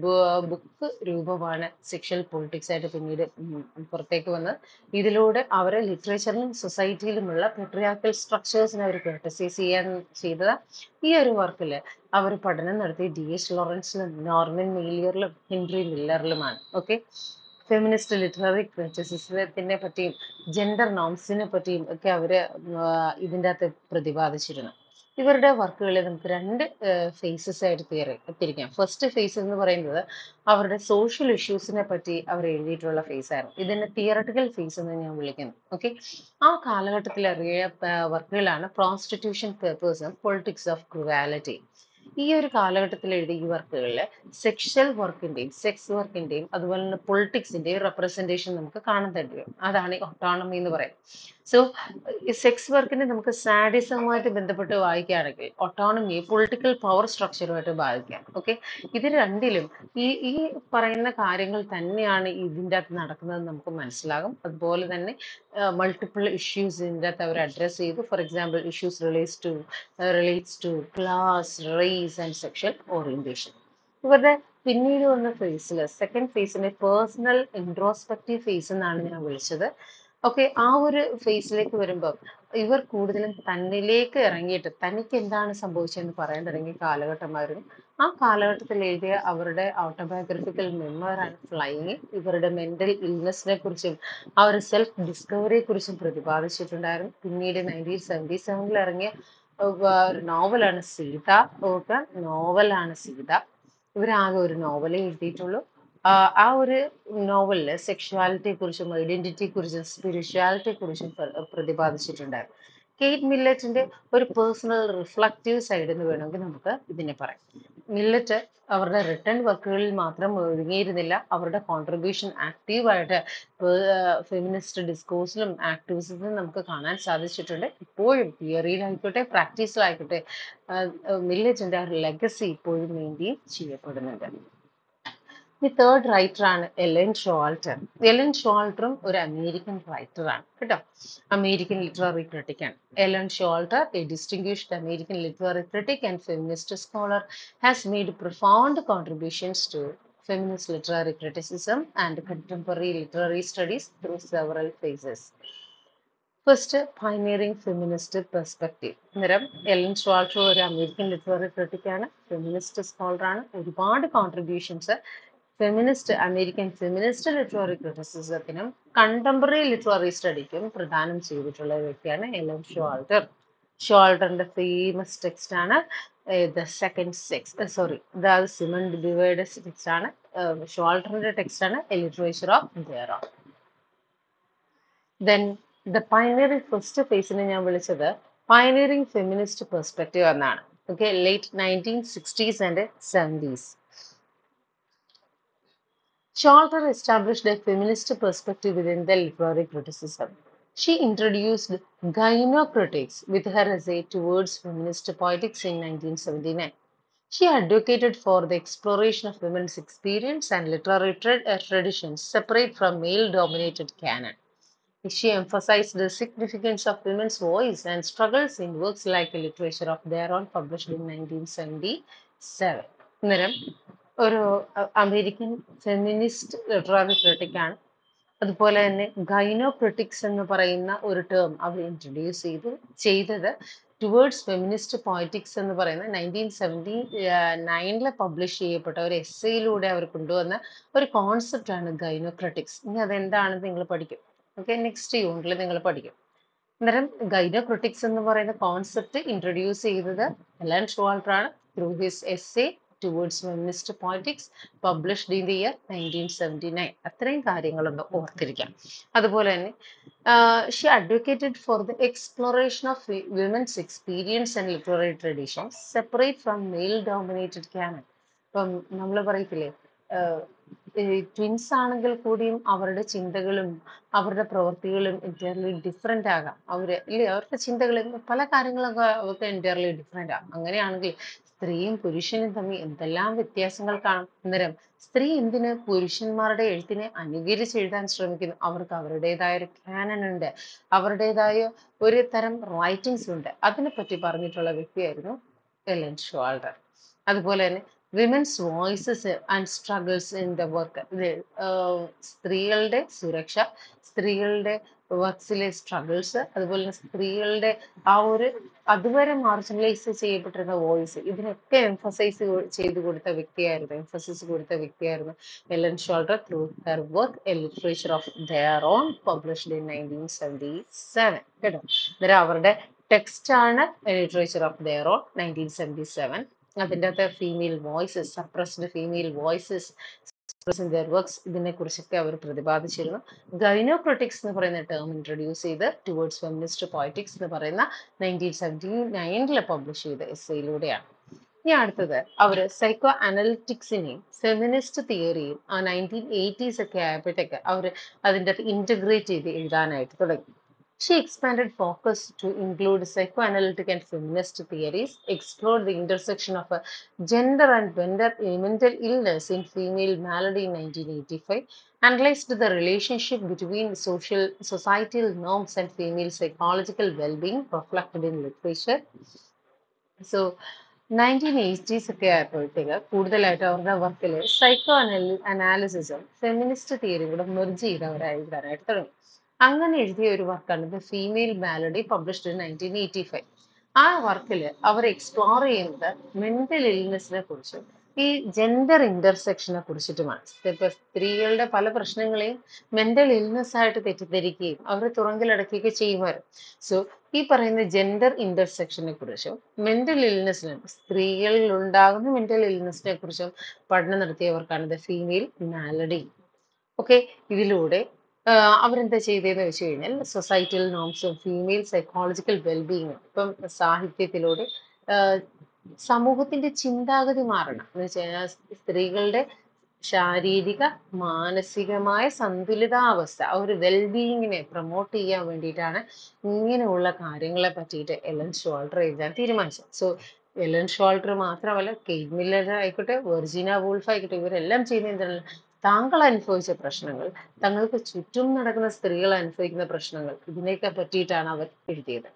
ബുക്ക് രൂപമാണ് സെക്ഷൽ പൊളിറ്റിക്സ് ആയിട്ട് പിന്നീട് ഉം പുറത്തേക്ക് വന്നത്. ഇതിലൂടെ അവർ ലിറ്ററേച്ചറിലും സൊസൈറ്റിയിലുമുള്ള പെട്രിയാർക്കൽ സ്ട്രക്ചേഴ്സിനെ അവർ ക്രിട്ടിസൈസ് ചെയ്യാൻ ചെയ്തത്. ഈ ഒരു വർക്കിൽ അവർ പഠനം നടത്തി ഡി എച്ച് ലോറൻസിലും നോർമൻ മെയിലിയറിലും ഹെൻറി മില്ലറിലുമാണ്. ഓക്കെ, ഫെമിനിസ്റ്റ് ലിറ്റററി ക്രിറ്റിസിസത്തിനെ പറ്റിയും ജെൻഡർ നോംസിനെ പറ്റിയും ഒക്കെ അവർ ഇതിൻ്റെ അകത്ത് പ്രതിപാദിച്ചിരുന്നു. ഇവരുടെ വർക്കുകളിൽ നമുക്ക് രണ്ട് ഫേസസ് ആയിട്ട് തിരി തിരിക്കാം. ഫസ്റ്റ് ഫേസ് എന്ന് പറയുന്നത് അവരുടെ സോഷ്യൽ ഇഷ്യൂസിനെ പറ്റി അവർ എഴുതിയിട്ടുള്ള ഫേസ് ആയിരുന്നു. ഇതിനെ തിയറട്ടിക്കൽ ഫേസ് എന്ന് ഞാൻ വിളിക്കുന്നു. ഓക്കെ, ആ കാലഘട്ടത്തിൽ ഇറങ്ങിയ വർക്കുകളാണ് പ്രോസ്റ്റിറ്റ്യൂഷൻ പേപ്പേഴ്സും പൊളിറ്റിക്സ് ഓഫ് ക്രുവാലിറ്റി. ഈ ഒരു കാലഘട്ടത്തിൽ എഴുതിയ ഈ വർക്കുകളിൽ സെക്ഷൽ വർക്കിന്റെയും സെക്സ് വർക്കിന്റെയും അതുപോലെ തന്നെ പൊളിറ്റിക്സിന്റെയും റെപ്രസെന്റേഷൻ നമുക്ക് കാണാൻ കഴിയും. അതാണ് ഈ ഒട്ടോണമി എന്ന് പറയുന്നത്. സോ ഈ സെക്സ് വർക്കിനെ നമുക്ക് സാഡിസവുമായിട്ട് ബന്ധപ്പെട്ട് വായിക്കുകയാണെങ്കിൽ ഒട്ടോണമിയെ പൊളിറ്റിക്കൽ പവർ സ്ട്രക്ചറുമായിട്ട് ബാധിക്കാം. ഓക്കെ, ഇത് രണ്ടിലും ഈ ഈ പറയുന്ന കാര്യങ്ങൾ തന്നെയാണ് ഇതിൻ്റെ അകത്ത് നടക്കുന്നത് നമുക്ക് മനസ്സിലാകും. അതുപോലെ തന്നെ മൾട്ടിപ്പിൾ ഇഷ്യൂസ് ഇതിൻ്റെ അകത്ത് അവർ അഡ്രസ് ചെയ്തു. For example, issues relates to relates to class, race and sexual orientation. ഇവരുടെ പിന്നീട് വന്ന ഫേസിൽ സെക്കൻഡ് ഫേസിനെ പേഴ്സണൽ ഇൻട്രോസ്പെക്റ്റീവ് ഫേസ് എന്നാണ് ഞാൻ വിളിച്ചത്. ഓക്കെ, ആ ഒരു ഫേസിലേക്ക് വരുമ്പോൾ ഇവർ കൂടുതലും തന്നിലേക്ക് ഇറങ്ങിയിട്ട് തനിക്ക് എന്താണ് സംഭവിച്ചതെന്ന് പറയാൻ തുടങ്ങിയ കാലഘട്ടമായിരുന്നു. ആ കാലഘട്ടത്തിൽ എഴുതിയ അവരുടെ ഓട്ടോബയോഗ്രഫിക്കൽ മെമ്മറാണ് ഫ്ലൈയിങ്. ഇവരുടെ മെന്റൽ ഇൽനെസ്സിനെ കുറിച്ചും ആ ഒരു സെൽഫ് ഡിസ്കവറിയെ കുറിച്ചും പ്രതിപാദിച്ചിട്ടുണ്ടായിരുന്നു. പിന്നീട് നയൻറ്റീൻ സെവൻറ്റി സെവനിൽ ഇറങ്ങിയ ഒരു നോവലാണ് സീത. ഓക്കെ, നോവലാണ് സീത. ഇവരാകെ ഒരു നോവലേ എഴുതിയിട്ടുള്ളൂ. ആ ആ ഒരു നോവലില് സെക്ഷുവാലിറ്റിയെ കുറിച്ചും ഐഡന്റിറ്റിയെ കുറിച്ചും സ്പിരിച്വാലിറ്റിയെ കുറിച്ചും പ്ര- പ്രതിപാദിച്ചിട്ടുണ്ടായിരുന്നു. കെയ്റ്റ് മില്ലറ്റിന്റെ ഒരു പേഴ്സണൽ റിഫ്ലക്റ്റീവ് സൈഡ് എന്ന് വേണമെങ്കിൽ നമുക്ക് ഇതിനെ പറയാം. മില്ലറ്റ് അവരുടെ റിട്ടേൺ വർക്കുകളിൽ മാത്രം ഒതുങ്ങിയിരുന്നില്ല, അവരുടെ കോൺട്രിബ്യൂഷൻ ആക്റ്റീവായിട്ട് ഫെമിനിസ്റ്റ് ഡിസ്കോഴ്സിലും ആക്ടിവിസത്തിലും നമുക്ക് കാണാൻ സാധിച്ചിട്ടുണ്ട്. ഇപ്പോഴും തിയറിയിലായിക്കോട്ടെ പ്രാക്ടീസിലായിക്കോട്ടെ മില്ലറ്റിന്റെ ആ ഒരു ലെഗസി ഇപ്പോഴും മെയിൻറ്റെയിൻ ചെയ്യപ്പെടുന്നുണ്ട്. ഈ തേർഡ് റൈറ്റർ ആണ് എലൻ ഷോൾട്ടർ. എലൻ ഷോൾട്ടറും ഒരു അമേരിക്കൻ റൈറ്ററാണ് കേട്ടോ, അമേരിക്കൻ ലിറ്റററി ക്രിട്ടിക് ആണ്. Elaine Showalter, a distinguished American literary critic and feminist scholar, has made profound contributions to feminist literary criticism and contemporary literary studies through several phases. First, pioneering feminist perspective. അന്നേരം Elaine Showalter ഒരു American literary ക്രിട്ടിക്കാണ്, feminist സ്കോളറാണ്. ഒരുപാട് contributions feminist American feminist literary ക്രിറ്റിസിസത്തിനും contemporary literary സ്റ്റഡിക്കും പ്രദാനം ചെയ്തിട്ടുള്ള വ്യക്തിയാണ് എലൻ ഷോൾട്ടർ. ഷോൾട്ടറിന്റെ ഫേമസ് ടെക്സ്റ്റ് ആണ് the second sex, sorry the Simone divide text ആണ്. ഷോൾട്ടറിന്റെ ടെക്സ്റ്റ് ആണ് a literature of their. Then the pioneering first ഫേസിനെ ഞാൻ വിളിച്ചത് പയനിയറിംഗ് ഫെമിനിസ്റ്റ് പെർസ്പെക്റ്റീവ് എന്നാണ്. Okay, late nineteen sixties and seventies. Shorter established a feminist perspective within the literary criticism. She introduced gynocritics with her essay Towards Feminist Poetics in nineteen seventy-nine. She advocated for the exploration of women's experience and literary tra- uh, traditions separate from male-dominated canon. She emphasized the significance of women's voice and struggles in works like A Literature of Their Own, published in nineteen seventy-seven. അന്നേരം ഒരു American feminist literary ക്രിട്ടിക്കാണ്. അതുപോലെ തന്നെ ഗൈനോക്രിറ്റിക്സ് എന്ന് പറയുന്ന ഒരു term അവർ introduce ചെയ്തു ചെയ്തത് towards feminist poetics എന്ന് പറയുന്ന നയൻറ്റീൻ സെവൻറ്റി നയനിൽ പബ്ലിഷ് ചെയ്യപ്പെട്ട ഒരു എസ്സേയിലൂടെ അവർ കൊണ്ടുവന്ന ഒരു കോൺസെപ്റ്റ് ആണ് ഗൈനോക്രിറ്റിക്സ്. ഇനി അതെന്താണെന്ന് നിങ്ങൾ പഠിക്കും. ഓക്കെ, നെക്സ്റ്റ് യൂണിറ്റിൽ നിങ്ങൾ പഠിക്കും. അന്നേരം ഗൈനോക്രിറ്റിക്സ് എന്ന് പറയുന്ന കോൺസെപ്റ്റ് ഇൻട്രൊഡ്യൂസ് ചെയ്തത് എലൻ ഷുവാൾട്ടർ ആണ് through his essay towards feminist politics published in the year nineteen seventy nine. അത്രയും കാര്യങ്ങളൊന്ന് ഓർത്തിരിക്കാം. അതുപോലെ തന്നെ she advocated for the exploration of women's experience and literary traditions separate from male dominated canon. ഇപ്പം നമ്മൾ പറയത്തില്ലേ, twins ആണെങ്കിൽ കൂടിയും അവരുടെ ചിന്തകളും അവരുടെ പ്രവൃത്തികളും എൻറ്റയർലി ഡിഫറെൻ്റ് ആകാം. അവർ ഇല്ലേ, അവരുടെ ചിന്തകളും പല കാര്യങ്ങളൊക്കെ അവർക്ക് എൻറ്റയർലി ഡിഫറെൻ്റ് ആകും. അങ്ങനെയാണെങ്കിൽ സ്ത്രീയും പുരുഷനും തമ്മിൽ എന്തെല്ലാം വ്യത്യാസങ്ങൾ കാണും. അന്നേരം സ്ത്രീ എന്തിന് പുരുഷന്മാരുടെ എഴുത്തിനെ അനുകരിച്ച് എഴുതാൻ ശ്രമിക്കുന്നു? അവർക്ക് അവരുടേതായ ഒരു കാനൺ ഉണ്ട്, അവരുടേതായ ഒരു തരം റൈറ്റിംഗ്സ് ഉണ്ട്. അതിനെപ്പറ്റി പറഞ്ഞിട്ടുള്ള വ്യക്തിയായിരുന്നു എലൻ ഷുവാൾട്ടർ. അതുപോലെ തന്നെ women's voices and struggles in the work, സ്ത്രീകളുടെ സുരക്ഷ, സ്ത്രീകളുടെ വർക്ക്സിലെ സ്ട്രഗിൾസ്, അതുപോലെ തന്നെ സ്ത്രീകളുടെ ആ ഒരു അതുവരെ മാർജിനലൈസ് ചെയ്യപ്പെട്ടിരുന്ന വോയിസ്, ഇതിനൊക്കെ എംഫസൈസ് ചെയ്ത് കൊടുത്ത വ്യക്തിയായിരുന്നു എംഫസിസ് കൊടുത്ത വ്യക്തിയായിരുന്നു Elaine Showalter through her work a literature of their own published in nineteen seventy seven. കേട്ടോ, അന്നേരം അവരുടെ ടെക്സ്റ്റ് ആണ് literature of their own nineteen seventy seven. അതിൻ്റെ അകത്ത് female voices, suppressed female voices works, ഇതിനെ കുറിച്ചൊക്കെ അവർ പ്രതിപാദിച്ചിരുന്നു. ഗൈനോക്രിറ്റിക്സ് എന്ന് പറയുന്ന ടേം ഇൻട്രൊഡ്യൂസ് ചെയ്ത് ടുവേർഡ്സ് ഫെമിനിസ്റ്റ് പോയറ്റിക്സ് എന്ന് പറയുന്ന നയൻറ്റീൻ സെവൻറ്റി നയനിൽ പബ്ലിഷ് ചെയ്ത എസ്സേയിലൂടെയാണ്. ഇനി അടുത്തത് അവർ സൈക്കോ അനലിറ്റിക്സിനെയും ഫെമിനിസ്റ്റ് തിയറിയും ആ നയൻറ്റീൻ എയ്റ്റീസ് ഒക്കെ ആയപ്പോഴത്തേക്ക് അവർ അതിൻ്റെ അകത്ത് ഇൻറ്റഗ്രേറ്റ് ചെയ്ത് എഴുതാനായിട്ട് തുടങ്ങി. She expanded focus to include psychoanalytic and feminist theories, explored the intersection of uh, gender and gender, mental illness in female malady in nineteen eighty-five, analyzed the relationship between social societal norms and female psychological well-being reflected in literature. So, nineteen eighties ഒക്കെ ആയപ്പോഴത്തേക്ക് കൂടുതലായിട്ട് അവരുടെ വർക്കിൽ psycho അനലി അനാലിസിസും feminist തിയറിയും കൂടെ merge ചെയ്ത് അവർ എഴുതാനായിട്ട് തുടങ്ങി. അങ്ങനെ എഴുതിയ ഒരു വർക്കാണ് the female malady published in nineteen eighty five. ആ വർക്കിൽ അവർ എക്സ്പ്ലോർ ചെയ്യുന്നത് മെന്റൽ ഇൽനെസ്സിനെ കുറിച്ചും ഈ ജെൻഡർ ഇന്റർസെക്ഷനെ കുറിച്ചിട്ടുമാണ്. ഇപ്പൊ സ്ത്രീകളുടെ പല പ്രശ്നങ്ങളെയും മെന്റൽ ഇൽനെസ് ആയിട്ട് തെറ്റിദ്ധരിക്കുകയും അവരെ തുറങ്കിലടക്കുകയൊക്കെ ചെയ്യുമായിരുന്നു. സോ ഈ പറയുന്ന ജെൻഡർ ഇന്റർസെക്ഷനെ കുറിച്ചും മെന്റൽ ഇൽനെസ്സിനെ, സ്ത്രീകളിൽ ഉണ്ടാകുന്ന മെന്റൽ ഇൽനെസ്സിനെ കുറിച്ചും പഠനം നടത്തിയവർക്കാണ് ദ ഫീമെയിൽ മാലഡി. ഓക്കെ, ഇതിലൂടെ അവരെന്താ ചെയ്തതെന്ന് വെച്ച് കഴിഞ്ഞാൽ സൊസൈറ്റൽ നോംസും ഫീമെയിൽ സൈക്കോളജിക്കൽ വെൽബീയിങ്ങും ഇപ്പം സാഹിത്യത്തിലൂടെ സമൂഹത്തിന്റെ ചിന്താഗതി മാറണം എന്ന് വെച്ച് കഴിഞ്ഞാൽ സ്ത്രീകളുടെ ശാരീരിക മാനസികമായ സന്തുലിതാവസ്ഥ, ആ ഒരു വെൽബീയിങ്ങിനെ പ്രൊമോട്ട് ചെയ്യാൻ വേണ്ടിയിട്ടാണ് ഇങ്ങനെയുള്ള കാര്യങ്ങളെ പറ്റിയിട്ട് എലൻ ഷോൾട്ടർ എഴുതാൻ തീരുമാനിച്ചത്. സോ എലൻ ഷോൾട്ടർ മാത്രമല്ല, കെയ്റ്റ് മില്ലർ ആയിക്കോട്ടെ, വെർജീന വൂൾഫ് ആയിക്കോട്ടെ, ഇവരെല്ലാം ചെയ്യുന്ന എന്താണ്, താങ്കൾ അനുഭവിച്ച പ്രശ്നങ്ങൾ, തങ്ങൾക്ക് ചുറ്റും നടക്കുന്ന സ്ത്രീകൾ അനുഭവിക്കുന്ന പ്രശ്നങ്ങൾ, ഇതിനെയൊക്കെ പറ്റിയിട്ടാണ് അവർ എഴുതിയത്.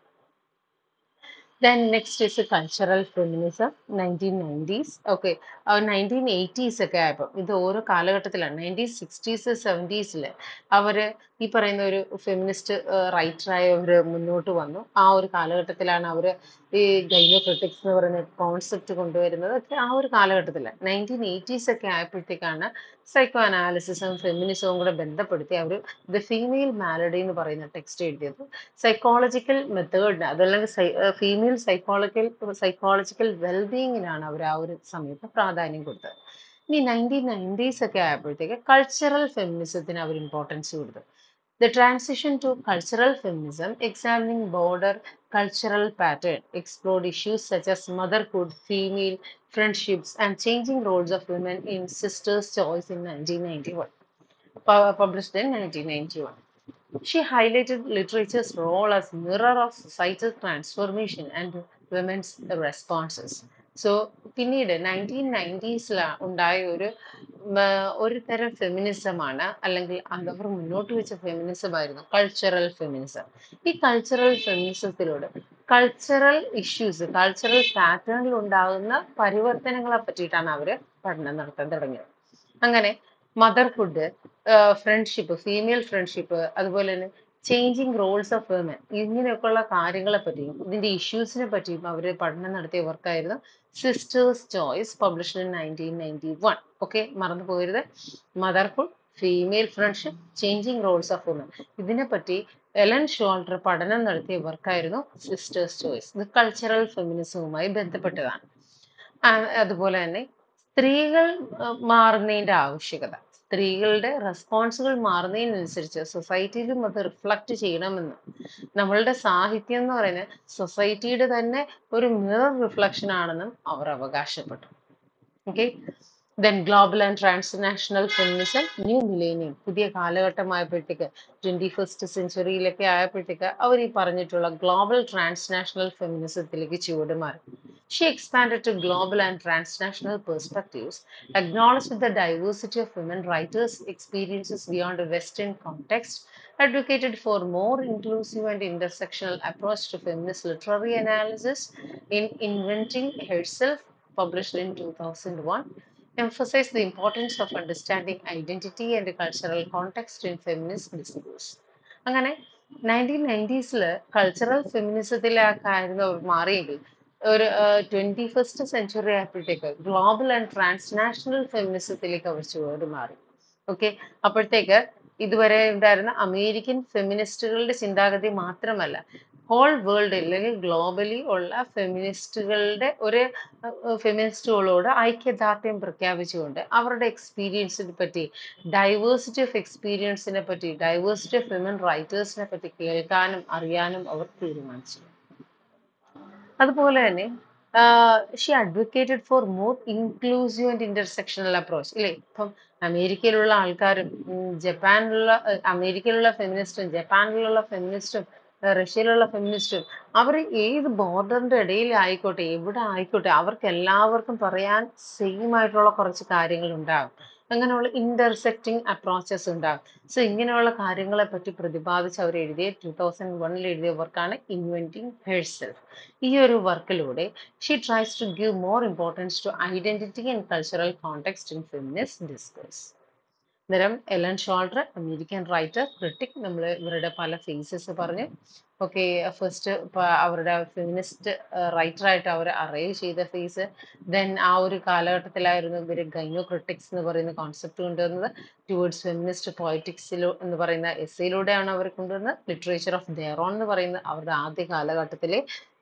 Then next is a cultural feminism, nineteen nineties. Okay, nineteen eighties ഒക്കെ ആയപ്പോൾ ഇത് ഓരോ കാലഘട്ടത്തിലാണ്. നയൻറ്റീൻ സിക്സ്റ്റീസ് സെവൻറ്റീസിൽ അവർ ഈ പറയുന്ന ഒരു ഫെമിനിസ്റ്റ് റൈറ്ററായവർ മുന്നോട്ട് വന്നു. ആ ഒരു കാലഘട്ടത്തിലാണ് അവർ ഈ ഗൈനോക്രിറ്റിക്സ് എന്ന് പറയുന്ന കോൺസെപ്റ്റ് കൊണ്ടുവരുന്നത്. ഒക്കെ ആ ഒരു കാലഘട്ടത്തിലാണ്. നയൻറ്റീൻ എയ്റ്റീസ് ഒക്കെ ആയപ്പോഴത്തേക്കാണ് സൈക്കോ അനാലിസിസും ഫെമിനിസവും കൂടെ ബന്ധപ്പെടുത്തി അവർ ദ ഫീമെയിൽ മാലഡി എന്ന് പറയുന്ന ടെക്സ്റ്റ് എഴുതിയത്. സൈക്കോളജിക്കൽ മെത്തേഡിന്, അതല്ലെങ്കിൽ ഫീമെയിൽ സൈക്കോളജിക്കൽ സൈക്കോളജിക്കൽ വെൽബീയിങ്ങിനാണ് അവർ ആ ഒരു സമയത്ത് പ്രാധാന്യം കൊടുത്തത്. ഇനി നയൻറ്റീൻ നയൻറ്റീസ് ഒക്കെ ആയപ്പോഴത്തേക്ക് കൾച്ചറൽ ഫെമിനിസത്തിന് അവർ ഇമ്പോർട്ടൻസ് കൊടുത്തു. The transition to cultural feminism, examining broader cultural pattern, explored issues such as motherhood, female friendships, and changing roles of women in Sister's Choice in nineteen ninety-one, published in nineteen ninety-one. She highlighted literature's role as mirror of societal transformation and women's responses. So പിന്നീട് nineteen നയൻറ്റീസിൽ ഉണ്ടായ ഒരു ഒരു തരം ഫെമിനിസമാണ്, അല്ലെങ്കിൽ അവർ മുന്നോട്ട് വെച്ച feminism ആയിരുന്നു കൾച്ചറൽ ഫെമിനിസം. ഈ കൾച്ചറൽ ഫെമിനിസത്തിലൂടെ കൾച്ചറൽ ഇഷ്യൂസ്, കൾച്ചറൽ പാറ്റേണിൽ ഉണ്ടാകുന്ന പരിവർത്തനങ്ങളെ പറ്റിയിട്ടാണ് അവർ പഠനം നടത്താൻ തുടങ്ങിയത്. അങ്ങനെ മദർഹുഡ്, ഫ്രണ്ട്ഷിപ്പ്, ഫീമെയിൽ ഫ്രണ്ട്ഷിപ്പ്, അതുപോലെ തന്നെ ചേഞ്ചിങ് റോൾസ് ഓഫ് വിമൻ, ഇങ്ങനെയൊക്കെയുള്ള കാര്യങ്ങളെ പറ്റിയും ഇതിന്റെ ഇഷ്യൂസിനെ പറ്റിയും അവർ പഠനം നടത്തിയ വർക്കായിരുന്നു sisters choice, published in nineteen ninety one. Okay, മറന്നു പോകരുത്. Motherhood, female friendship, changing roles of woman, ഇതിനെപ്പറ്റി എലൻ ഷോൾഡർ പഠനം നടത്തിയ വർക്കായിരുന്നു സിസ്റ്റേഴ്സ് ചോയ്സ്. ഇത് കൾച്ചറൽ ഫെമിനിസവുമായി ബന്ധപ്പെട്ടതാണ്. അതുപോലെ തന്നെ സ്ത്രീകൾ മാറുന്നതിന്റെ ആവശ്യകത, സ്ത്രീകളുടെ റെസ്പോൺസുകൾ മാറുന്നതിനനുസരിച്ച് സൊസൈറ്റിയിലും അത് റിഫ്ലക്റ്റ് ചെയ്യണമെന്ന്, നമ്മളുടെ സാഹിത്യം എന്ന് പറയുന്നത് സൊസൈറ്റിയുടെ തന്നെ ഒരു മിറർ റിഫ്ലക്ഷൻ ആണെന്നും അവർ അവകാശപ്പെട്ടു. Okay, then global and transnational feminism, new millennium, പുതിയ കാലഘട്ടമായപ്പോഴത്തേക്ക് ട്വന്റി ഫസ്റ്റ് സെഞ്ചുറിയിലൊക്കെ ആയപ്പോഴത്തേക്ക് അവർ ഈ പറഞ്ഞിട്ടുള്ള ഗ്ലോബൽ ട്രാൻസ്നാഷണൽ ഫെമിനിസത്തിലേക്ക് ചുവടുമാറി. She expanded to global and transnational perspectives, acknowledged the diversity of women writers' experiences beyond a Western context, advocated for more inclusive and intersectional approach to feminist literary analysis in Inventing Herself, published in two thousand one, emphasized the importance of understanding identity and cultural context in feminist discourse. അങ്ങനെ nineteen നയൻറ്റീസിൽ cultural ഫെമിനിസത്തിലായിരുന്നു അവർ മാറിയെങ്കിൽ ഒരു twenty first century ആയപ്പോഴത്തേക്ക് global and transnational ഫെമിനിസത്തിലേക്ക് അവർ ചുവട് മാറി. ഓക്കെ, അപ്പോഴത്തേക്ക് ഇതുവരെ ഉണ്ടായിരുന്ന അമേരിക്കൻ ഫെമിനിസ്റ്റുകളുടെ ചിന്താഗതി മാത്രമല്ല, ഹോൾ വേൾഡ് അല്ലെങ്കിൽ ഗ്ലോബലി ഉള്ള ഫെമിനിസ്റ്റുകളുടെ ഒരു ഫെമിനിസ്റ്റുകളോട് ഐക്യദാർഢ്യം പ്രഖ്യാപിച്ചുകൊണ്ട് അവരുടെ എക്സ്പീരിയൻസിനെ പറ്റി, ഡൈവേഴ്സിറ്റി ഓഫ് എക്സ്പീരിയൻസിനെ പറ്റി, ഡൈവേഴ്സിറ്റി ഓഫ് വിമൻ റൈറ്റേഴ്സിനെ പറ്റി കേൾക്കാനും അറിയാനും അവർ തീരുമാനിച്ചു. അതുപോലെ തന്നെ she advocated for more inclusive and intersectional approach. ഇല്ലേ, ഇപ്പം അമേരിക്കയിലുള്ള ആൾക്കാരും ജപ്പാനിലുള്ള അമേരിക്കയിലുള്ള ഫെമിനിസ്റ്റും ജപ്പാനിലുള്ള ഫെമിനിസ്റ്റും റഷ്യയിലുള്ള ഫെമിനിസ്റ്റും അവർ ഏത് ബോർഡറിന്റെ ഇടയിൽ ആയിക്കോട്ടെ, എവിടെ ആയിക്കോട്ടെ, അവർക്ക് എല്ലാവർക്കും പറയാൻ സെയിം ആയിട്ടുള്ള കുറച്ച് കാര്യങ്ങൾ ഉണ്ടാകും. അങ്ങനെയുള്ള ഇന്റർസെക്റ്റിംഗ് അപ്രോച്ചസ് ഉണ്ടാകും. സോ ഇങ്ങനെയുള്ള കാര്യങ്ങളെ പറ്റി പ്രതിപാദിച്ച് അവർ എഴുതിയ ടൂ തൗസൻഡ് വണ്ണിൽ എഴുതിയ വർക്കാണ് ഇൻവെന്റിങ് ഹെർസെൽഫ്. ഈ ഒരു വർക്കിലൂടെ she tries to give more importance to identity and cultural context in feminist discourse. അന്നേരം Elaine Showalter, American writer, critic, നമ്മൾ ഇവരുടെ പല ഫേസസ് പറഞ്ഞു. ഓക്കെ, ഫസ്റ്റ് അവരുടെ ഫെമിനിസ്റ്റ് റൈറ്ററായിട്ട് അവർ അറേവ് ചെയ്ത ഫേസ്. ദെൻ ആ ഒരു കാലഘട്ടത്തിലായിരുന്നു ഇവർ ഗൈനോ ക്രിട്ടിക്സ് എന്ന് പറയുന്ന കോൺസെപ്റ്റ് കൊണ്ടുവന്നത്. ടുവേർഡ്സ് ഫെമിനിസ്റ്റ് പോളിറ്റിക്സിലോ എന്ന് പറയുന്ന എസ്സയിലൂടെയാണ് അവർ കൊണ്ടുവന്നത്. ലിറ്ററേച്ചർ ഓഫ് ദെയർ ഓൺ എന്ന് പറയുന്ന അവരുടെ ആദ്യ കാലഘട്ടത്തിലെ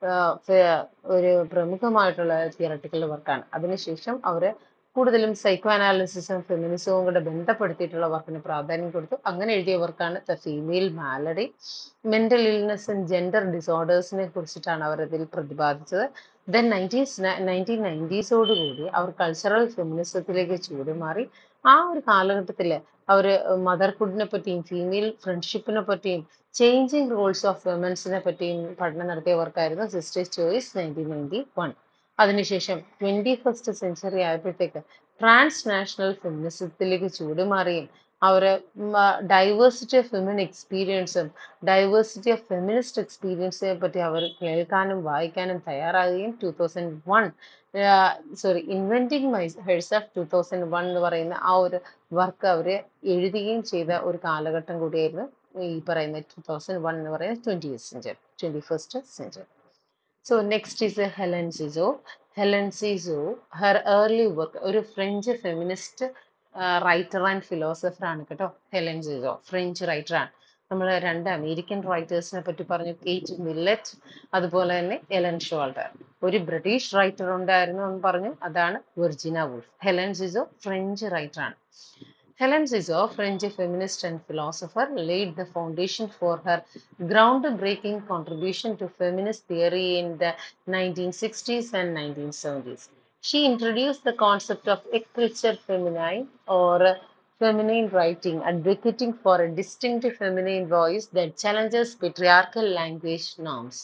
ഒരു പ്രമുഖമായിട്ടുള്ള തിയറട്ടിക്കൽ വർക്കാണ്. അതിനുശേഷം അവർ കൂടുതലും സൈക്കോ അനാലിസിസും ഫെമിനിസവും കൂടെ ബന്ധപ്പെടുത്തിയിട്ടുള്ള വർക്കിന് പ്രാധാന്യം കൊടുത്തു. അങ്ങനെ എഴുതിയ വർക്കാണ് the female malady. Mental illness and gender ഡിസോർഡേഴ്സിനെ കുറിച്ചിട്ടാണ് അവർ അതിൽ പ്രതിപാദിച്ചത്. ദെൻ നയൻറ്റീസ് നയൻറ്റീൻ നയൻറ്റീസോടുകൂടി അവർ കൾച്ചറൽ ഫെമിനിസത്തിലേക്ക് ചൂടുമാറി. ആ ഒരു കാലഘട്ടത്തിൽ അവർ മദർഹുഡിനെ പറ്റിയും ഫീമെയിൽ ഫ്രണ്ട്ഷിപ്പിനെ പറ്റിയും ചേഞ്ചിങ് റോൾസ് ഓഫ് വിമൻസിനെ പറ്റിയും പഠനം നടത്തിയ വർക്കായിരുന്നു sisters choice, nineteen ninety one. അതിനുശേഷം ട്വന്റി ഫസ്റ്റ് സെഞ്ചുറി ആയപ്പോഴത്തേക്ക് ട്രാൻസ്നാഷണൽ ഫെമിനിസത്തിലേക്ക് ചൂടുമാറുകയും അവർ ഡൈവേഴ്സിറ്റി ഓഫ് വിമൻ എക്സ്പീരിയൻസും ഡൈവേഴ്സിറ്റി ഓഫ് ഫെമിനിസ്റ്റ് എക്സ്പീരിയൻസിനെ പറ്റി അവർ കേൾക്കാനും വായിക്കാനും തയ്യാറാകുകയും two thousand one sorry inventing my herself two thousand one എന്ന് പറയുന്ന ആ ഒരു വർക്ക് അവർ എഴുതുകയും ചെയ്ത ഒരു കാലഘട്ടം കൂടിയായിരുന്നു ഈ പറയുന്ന ടൂ തൗസൻഡ് വൺ എന്ന് പറയുന്ന twenty century twenty first century. So next is uh, Helen Zizou. Helen Zizou, her early work, ഒരു French feminist writer and philosopher ആണ് കേട്ടോ. ഹെലൻ സിസോ ഫ്രഞ്ച് റൈറ്റർ ആണ്. നമ്മൾ രണ്ട് അമേരിക്കൻ റൈറ്റേഴ്സിനെ പറ്റി പറഞ്ഞു, കേറ്റ് മില്ലറ്റ്, അതുപോലെ തന്നെ എലൻ ഷോൾഡർ. ഒരു ബ്രിട്ടീഷ് റൈറ്റർ ഉണ്ടായിരുന്നു എന്ന് പറഞ്ഞു, അതാണ് വെർജിന വൂൾഫ്. ഹെലൻ സിസോ ഫ്രഞ്ച് റൈറ്റർ ആണ്. Helen Zizou, French feminist and philosopher, laid the foundation for her groundbreaking contribution to feminist theory in the nineteen sixties and nineteen seventies. She introduced the concept of écriture féminine or feminine writing, advocating for a distinct feminine voice that challenges patriarchal language norms.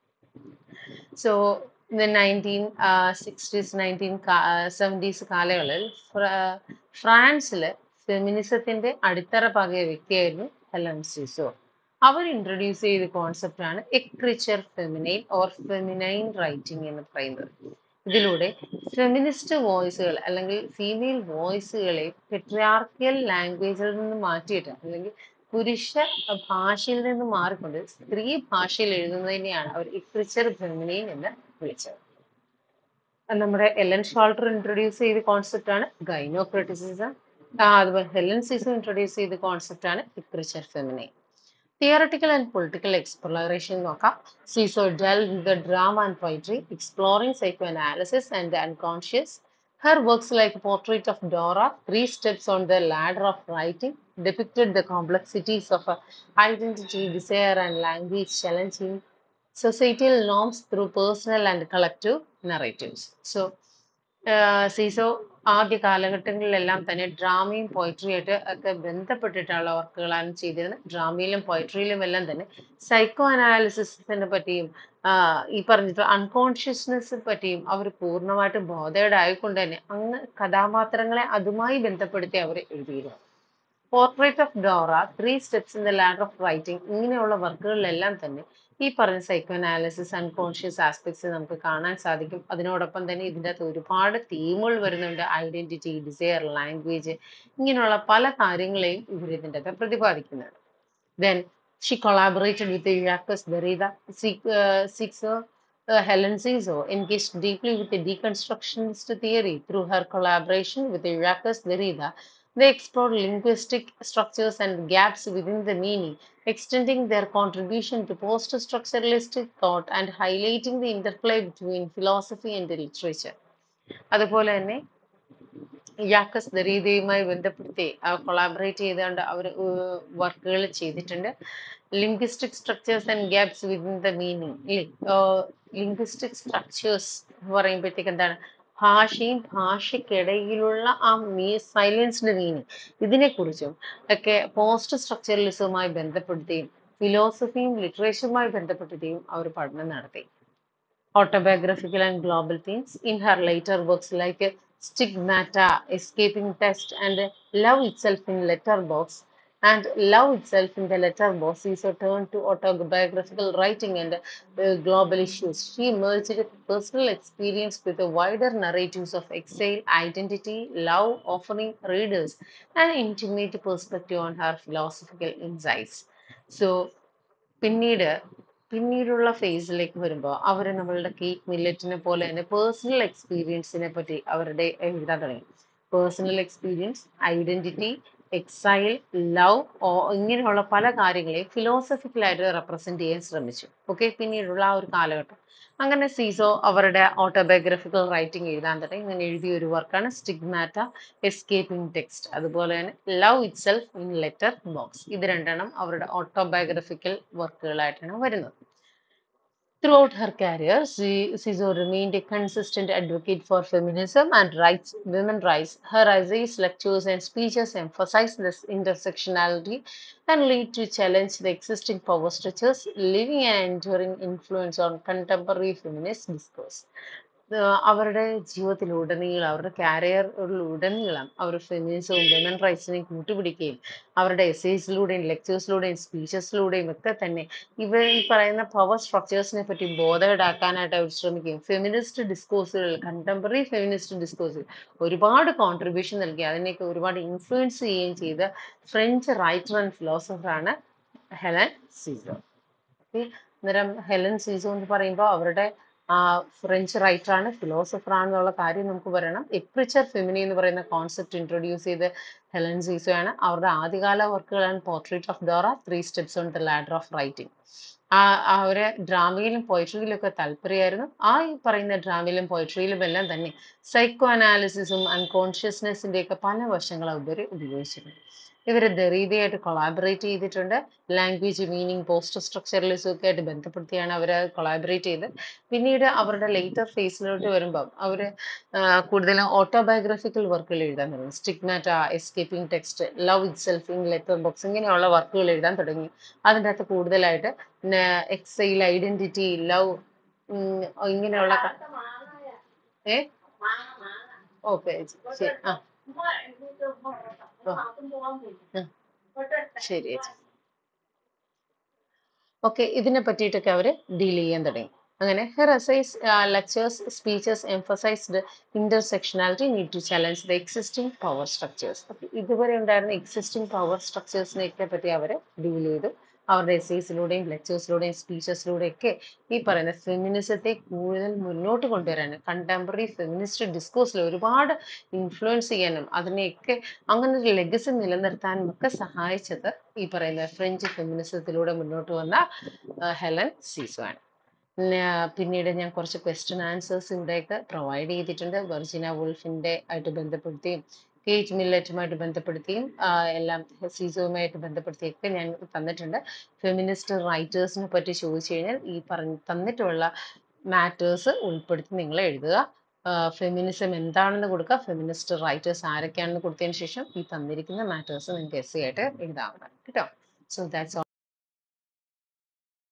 So, in the nineteen sixties, nineteen seventies കാലങ്ങളിൽ ഫ്രാൻസിൽ ഫെമിനിസത്തിന്റെ അടിത്തറ പാകിയ വ്യക്തിയായിരുന്നു Helene സിസോ. അവർ introduce ചെയ്ത concept ആണ് ecriture feminine or feminine writing എന്ന് പറയുന്നത്. ഇതിലൂടെ ഫെമിനിസ്റ്റ് വോയിസുകൾ അല്ലെങ്കിൽ ഫീമെയിൽ വോയിസുകളെ പെട്രിയാർക്കിയൽ ലാംഗ്വേജിൽ നിന്ന് മാറ്റിയിട്ട് അല്ലെങ്കിൽ പുരുഷ ഭാഷയിൽ നിന്ന് മാറിക്കൊണ്ട് സ്ത്രീ ഭാഷയിൽ എഴുതുന്നതിനെയാണ് അവർ ഇക്രിച്ചർ ഫെമിനൈൻ എന്ന് വിളിച്ചത്. നമ്മുടെ എലൻ ഷോൾട്ടർ ഇൻട്രൊഡ്യൂസ് ചെയ്ത കോൺസെപ്റ്റ് ആണ് ഗൈനോക്രിറ്റിസിസം. അതുപോലെ ഹെലൻ സീസോ ഇൻട്രൊഡ്യൂസ് ചെയ്ത കോൺസെപ്റ്റ് ആണ് literature feminine. Theoretical and political exploration നോക്കാം. സീസോ delved with the drama and poetry, exploring psychoanalysis and the unconscious. Her works like Portrait of Dora, Three Steps on the Ladder of Writing, depicted the complexities of uh, identity, desire, and language, challenging societal norms through personal and collective narratives. So, സീസോ ആദ്യ കാലഘട്ടങ്ങളിലെല്ലാം തന്നെ ഡ്രാമയും പോയട്രിയായിട്ട് ഒക്കെ ബന്ധപ്പെട്ടിട്ടുള്ള വർക്കുകളാണ് ചെയ്തിരുന്നത്. ഡ്രാമയിലും പോയട്രിയിലും എല്ലാം തന്നെ psycho അനാലിസിസിനെ പറ്റിയും ഈ പറഞ്ഞിട്ട് അൺകോൺഷ്യസ്നെസ് പറ്റിയും അവർ പൂർണ്ണമായിട്ടും ബോധേഡ് ആയിക്കൊണ്ട് തന്നെ അങ്ങ് കഥാപാത്രങ്ങളെ അതുമായി ബന്ധപ്പെടുത്തി അവർ എഴുതിയിരുന്നു. Portrait of Dora, three steps in the ladder of writing, ഇങ്ങനെയുള്ള വർക്കുകളിലെല്ലാം തന്നെ ഈ പറഞ്ഞ സൈക്കോ അനാലിസിസ് അൺകോൺഷ്യസ് ആസ്പെക്ട്സ് നമുക്ക് കാണാൻ സാധിക്കും. അതിനോടൊപ്പം തന്നെ ഇതിൻ്റെ അകത്ത് ഒരുപാട് തീമുകൾ വരുന്നുണ്ട്. ഐഡന്റിറ്റി, ഡിസയർ, ലാംഗ്വേജ്, ഇങ്ങനെയുള്ള പല കാര്യങ്ങളെയും ഇവർ ഇതിൻ്റെ അകത്ത് പ്രതിപാദിക്കുന്നുണ്ട്. Then she collaborated with Jacques Derrida. Sixo, uh, Helen Zizzo engaged deeply with the deconstructionist theory. Through her collaboration with Jacques Derrida, they explored linguistic structures and gaps within the meaning, extending their contribution to post-structuralist thought and highlighting the interplay between philosophy and literature. അതുപോലെ തന്നെ യാക്കസ് ദരീദയുമായി ബന്ധപ്പെടുത്തി collaborate ചെയ്തുകൊണ്ട് അവർ വർക്കുകൾ ചെയ്തിട്ടുണ്ട്. Linguistic structures and gaps within the meaning. Linguistic structures എന്ന് പറയുമ്പോഴത്തേക്ക് എന്താണ്, ഭാഷയും ഭാഷയ്ക്കിടയിലുള്ള ആ മീ സൈലൻസ്ഡ് മീനിങ്, ഇതിനെക്കുറിച്ചും ഒക്കെ പോസ്റ്റ് സ്ട്രക്ചറലിസവുമായി ബന്ധപ്പെടുത്തുകയും ഫിലോസഫിയും ലിറ്ററേച്ചറുമായി ബന്ധപ്പെടുത്തുകയും അവർ പഠനം നടത്തി. Autobiographical and global themes. In her later works like Stigmata, Escaping Test, and Love Itself in Letterbox, and Love Itself in the Letterbox is a turn to autobiographical writing and uh, global issues. She merged personal experience with the wider narratives of exile, identity, love, offering readers an intimate perspective on her philosophical insights. So, പിന്നീട് പിന്നീടുള്ള ഫേസിലേക്ക് വരുമ്പോൾ അവർ നമ്മളുടെ കേറ്റ് മില്ലറ്റിനെ പോലെ തന്നെ personal എക്സ്പീരിയൻസിനെ പറ്റി അവരുടെ എഴുതാൻ തുടങ്ങി. Personal experience, identity, exile, love, ഇങ്ങനെയുള്ള പല കാര്യങ്ങളെയും ഫിലോസഫിക്കലായിട്ട് റെപ്രസെന്റ് ചെയ്യാൻ ശ്രമിച്ചു. ഓക്കെ, പിന്നീടുള്ള ആ ഒരു കാലഘട്ടം. അങ്ങനെ സീസോ അവരുടെ ഓട്ടോബയോഗ്രഫിക്കൽ റൈറ്റിംഗ് എഴുതാൻ തുടങ്ങി. ഇങ്ങനെ എഴുതിയ ഒരു വർക്കാണ് സ്റ്റിഗ്മാറ്റ, എസ്കേപ്പിംഗ് ടെക്സ്റ്റ്. അതുപോലെ തന്നെ love itself in letter box. ഇത് രണ്ടെണ്ണം അവരുടെ ഓട്ടോബയോഗ്രഫിക്കൽ വർക്കുകളായിട്ടാണ് വരുന്നത്. Throughout her career, Cizzo remained a consistent advocate for feminism and rights, women's rights. Her essays, lectures, and speeches emphasize this intersectionality and lead to challenge the existing power structures, leaving an enduring influence on contemporary feminist discourse. അവരുടെ ജീവിതത്തിലുടനീളം, അവരുടെ കാരിയറിലുടനീളം അവർ ഫെമിനിസവും women റൈറ്റ്സിനെയും കൂട്ടുപിടിക്കുകയും അവരുടെ എസ്സേസിലൂടെയും ലെക്ചേഴ്സിലൂടെയും സ്പീച്ചസിലൂടെയും ഒക്കെ തന്നെ ഇവർ ഈ പറയുന്ന power സ്ട്രക്ചേഴ്സിനെ പറ്റി ബോധവടാക്കാനായിട്ട് അവർ ശ്രമിക്കുകയും ഫെമിനിസ്റ്റ് ഡിസ്കോഴ്സുകൾ, കണ്ടംപററി ഫെമിനിസ്റ്റ് ഡിസ്കോഴ്സിൽ ഒരുപാട് കോൺട്രിബ്യൂഷൻ നൽകി അതിനെയൊക്കെ ഒരുപാട് ഇൻഫ്ലുവൻസ് ചെയ്യുകയും ചെയ്ത ഫ്രഞ്ച് റൈറ്റർ ആൻഡ് ഫിലോസഫറാണ് ഹെലൻ സീസോ. അന്നേരം ഹെലൻ സീസോ എന്ന് പറയുമ്പോൾ അവരുടെ ഫ്രഞ്ച് റൈറ്ററാണ്, ഫിലോസഫറാണെന്നുള്ള കാര്യം നമുക്ക് പറയണം. എക്രിച്ചർ ഫെമിനി എന്ന് പറയുന്ന കോൺസെപ്റ്റ് ഇൻട്രൊഡ്യൂസ് ചെയ്ത് ഹെലൻ സീസോ ആണ്. അവരുടെ ആദ്യകാല വർക്കുകളാണ് portrait of Dora, three steps on the ladder of writing. ആ അവര് ഡ്രാമയിലും പോയട്രിയിലും ഒക്കെ താല്പര്യമായിരുന്നു. ആ ഈ പറയുന്ന ഡ്രാമയിലും പോയട്രിയിലും എല്ലാം തന്നെ സൈക്കോ അനാലിസിസും അൺകോൺഷ്യസ്നെസ്സിന്റെ ഒക്കെ പല വശങ്ങളും ഇവർ ഉപയോഗിച്ചിരുന്നു. ഇവർ ദരീദയായിട്ട് കൊളാബറേറ്റ് ചെയ്തിട്ടുണ്ട്. ലാംഗ്വേജ്, മീനിങ്, പോസ്റ്റ് സ്ട്രക്ചറലിസം ഒക്കെ ആയിട്ട് ബന്ധപ്പെടുത്തിയാണ് അവർ കൊളാബറേറ്റ് ചെയ്തത്. പിന്നീട് അവരുടെ ലേറ്റർ ഫേസിലോട്ട് വരുമ്പം അവർ കൂടുതലും ഓട്ടോബയോഗ്രഫിക്കൽ വർക്കുകൾ എഴുതാൻ തുടങ്ങി. Stigmata, escaping text, love itself in letter box, ഇങ്ങനെയുള്ള വർക്കുകൾ എഴുതാൻ തുടങ്ങി. അതിൻ്റെ അകത്ത് കൂടുതലായിട്ട് എക്സൈൽ, ഐഡന്റിറ്റി, ലവ്, ഇങ്ങനെയുള്ള ഏ ഓക്കെ ശരി. ആ ശരി ചേച്ചി. ഓക്കെ, ഇതിനെ പറ്റിയിട്ടൊക്കെ അവർ ഡീൽ ചെയ്യാൻ തുടങ്ങി. അങ്ങനെ her essays, lectures, speeches emphasised intersectionality, need to challenge the existing power structures. ഇതുവരെ ഉണ്ടായിരുന്ന എക്സിസ്റ്റിംഗ് പവർ സ്ട്രക്ചേഴ്സിനെയൊക്കെ പറ്റി അവർ ഡീൽ ചെയ്തു. അവരുടെ എസൈസിലൂടെയും ലെക്ചേഴ്സിലൂടെയും സ്പീച്ചസിലൂടെയും ഒക്കെ ഈ പറയുന്ന ഫെമിനിസത്തെ കൂടുതൽ മുന്നോട്ട് കൊണ്ടുവരാനും കണ്ടംപററി ഫെമിനിസ്റ്റ് ഡിസ്കോഴ്സിൽ ഒരുപാട് ഇൻഫ്ലുവൻസ് ചെയ്യാനും അതിനെയൊക്കെ അങ്ങനെ ഒരു ലെഗസി നിലനിർത്താനും ഒക്കെ സഹായിച്ചത് ഈ പറയുന്ന ഫ്രഞ്ച് ഫെമിനിസത്തിലൂടെ മുന്നോട്ട് വന്ന ആ, ഹെലൻ സീസ്വാൻ. പിന്നീട് ഞാൻ കുറച്ച് ക്വസ്റ്റ്യൻ ആൻസേഴ്സ് ഇവിടെയൊക്കെ പ്രൊവൈഡ് ചെയ്തിട്ടുണ്ട്. വെർജിന വുൾഫിന്റെ ആയിട്ട് ബന്ധപ്പെടുത്തിയും കേറ്റ് മില്ലറ്റുമായിട്ട് ബന്ധപ്പെടുത്തിയും ആ, എല്ലാം സീസോയുമായിട്ട് ബന്ധപ്പെടുത്തിയൊക്കെ ഞാൻ തന്നിട്ടുണ്ട്. ഫെമിനിസ്റ്റ് റൈറ്റേഴ്സിനെ പറ്റി ചോദിച്ചു കഴിഞ്ഞാൽ ഈ പറഞ്ഞ തന്നിട്ടുള്ള മാറ്റേഴ്സ് ഉൾപ്പെടുത്തി നിങ്ങൾ എഴുതുക. ഫെമിനിസം എന്താണെന്ന് കൊടുക്കുക, ഫെമിനിസ്റ്റ് റൈറ്റേഴ്സ് ആരൊക്കെയാണെന്ന് കൊടുത്തതിന് ശേഷം ഈ തന്നിരിക്കുന്ന മാറ്റേഴ്സ് നിങ്ങൾക്ക് എസ് ആയിട്ട് എഴുതാവുന്നതാണ് കേട്ടോ. So that's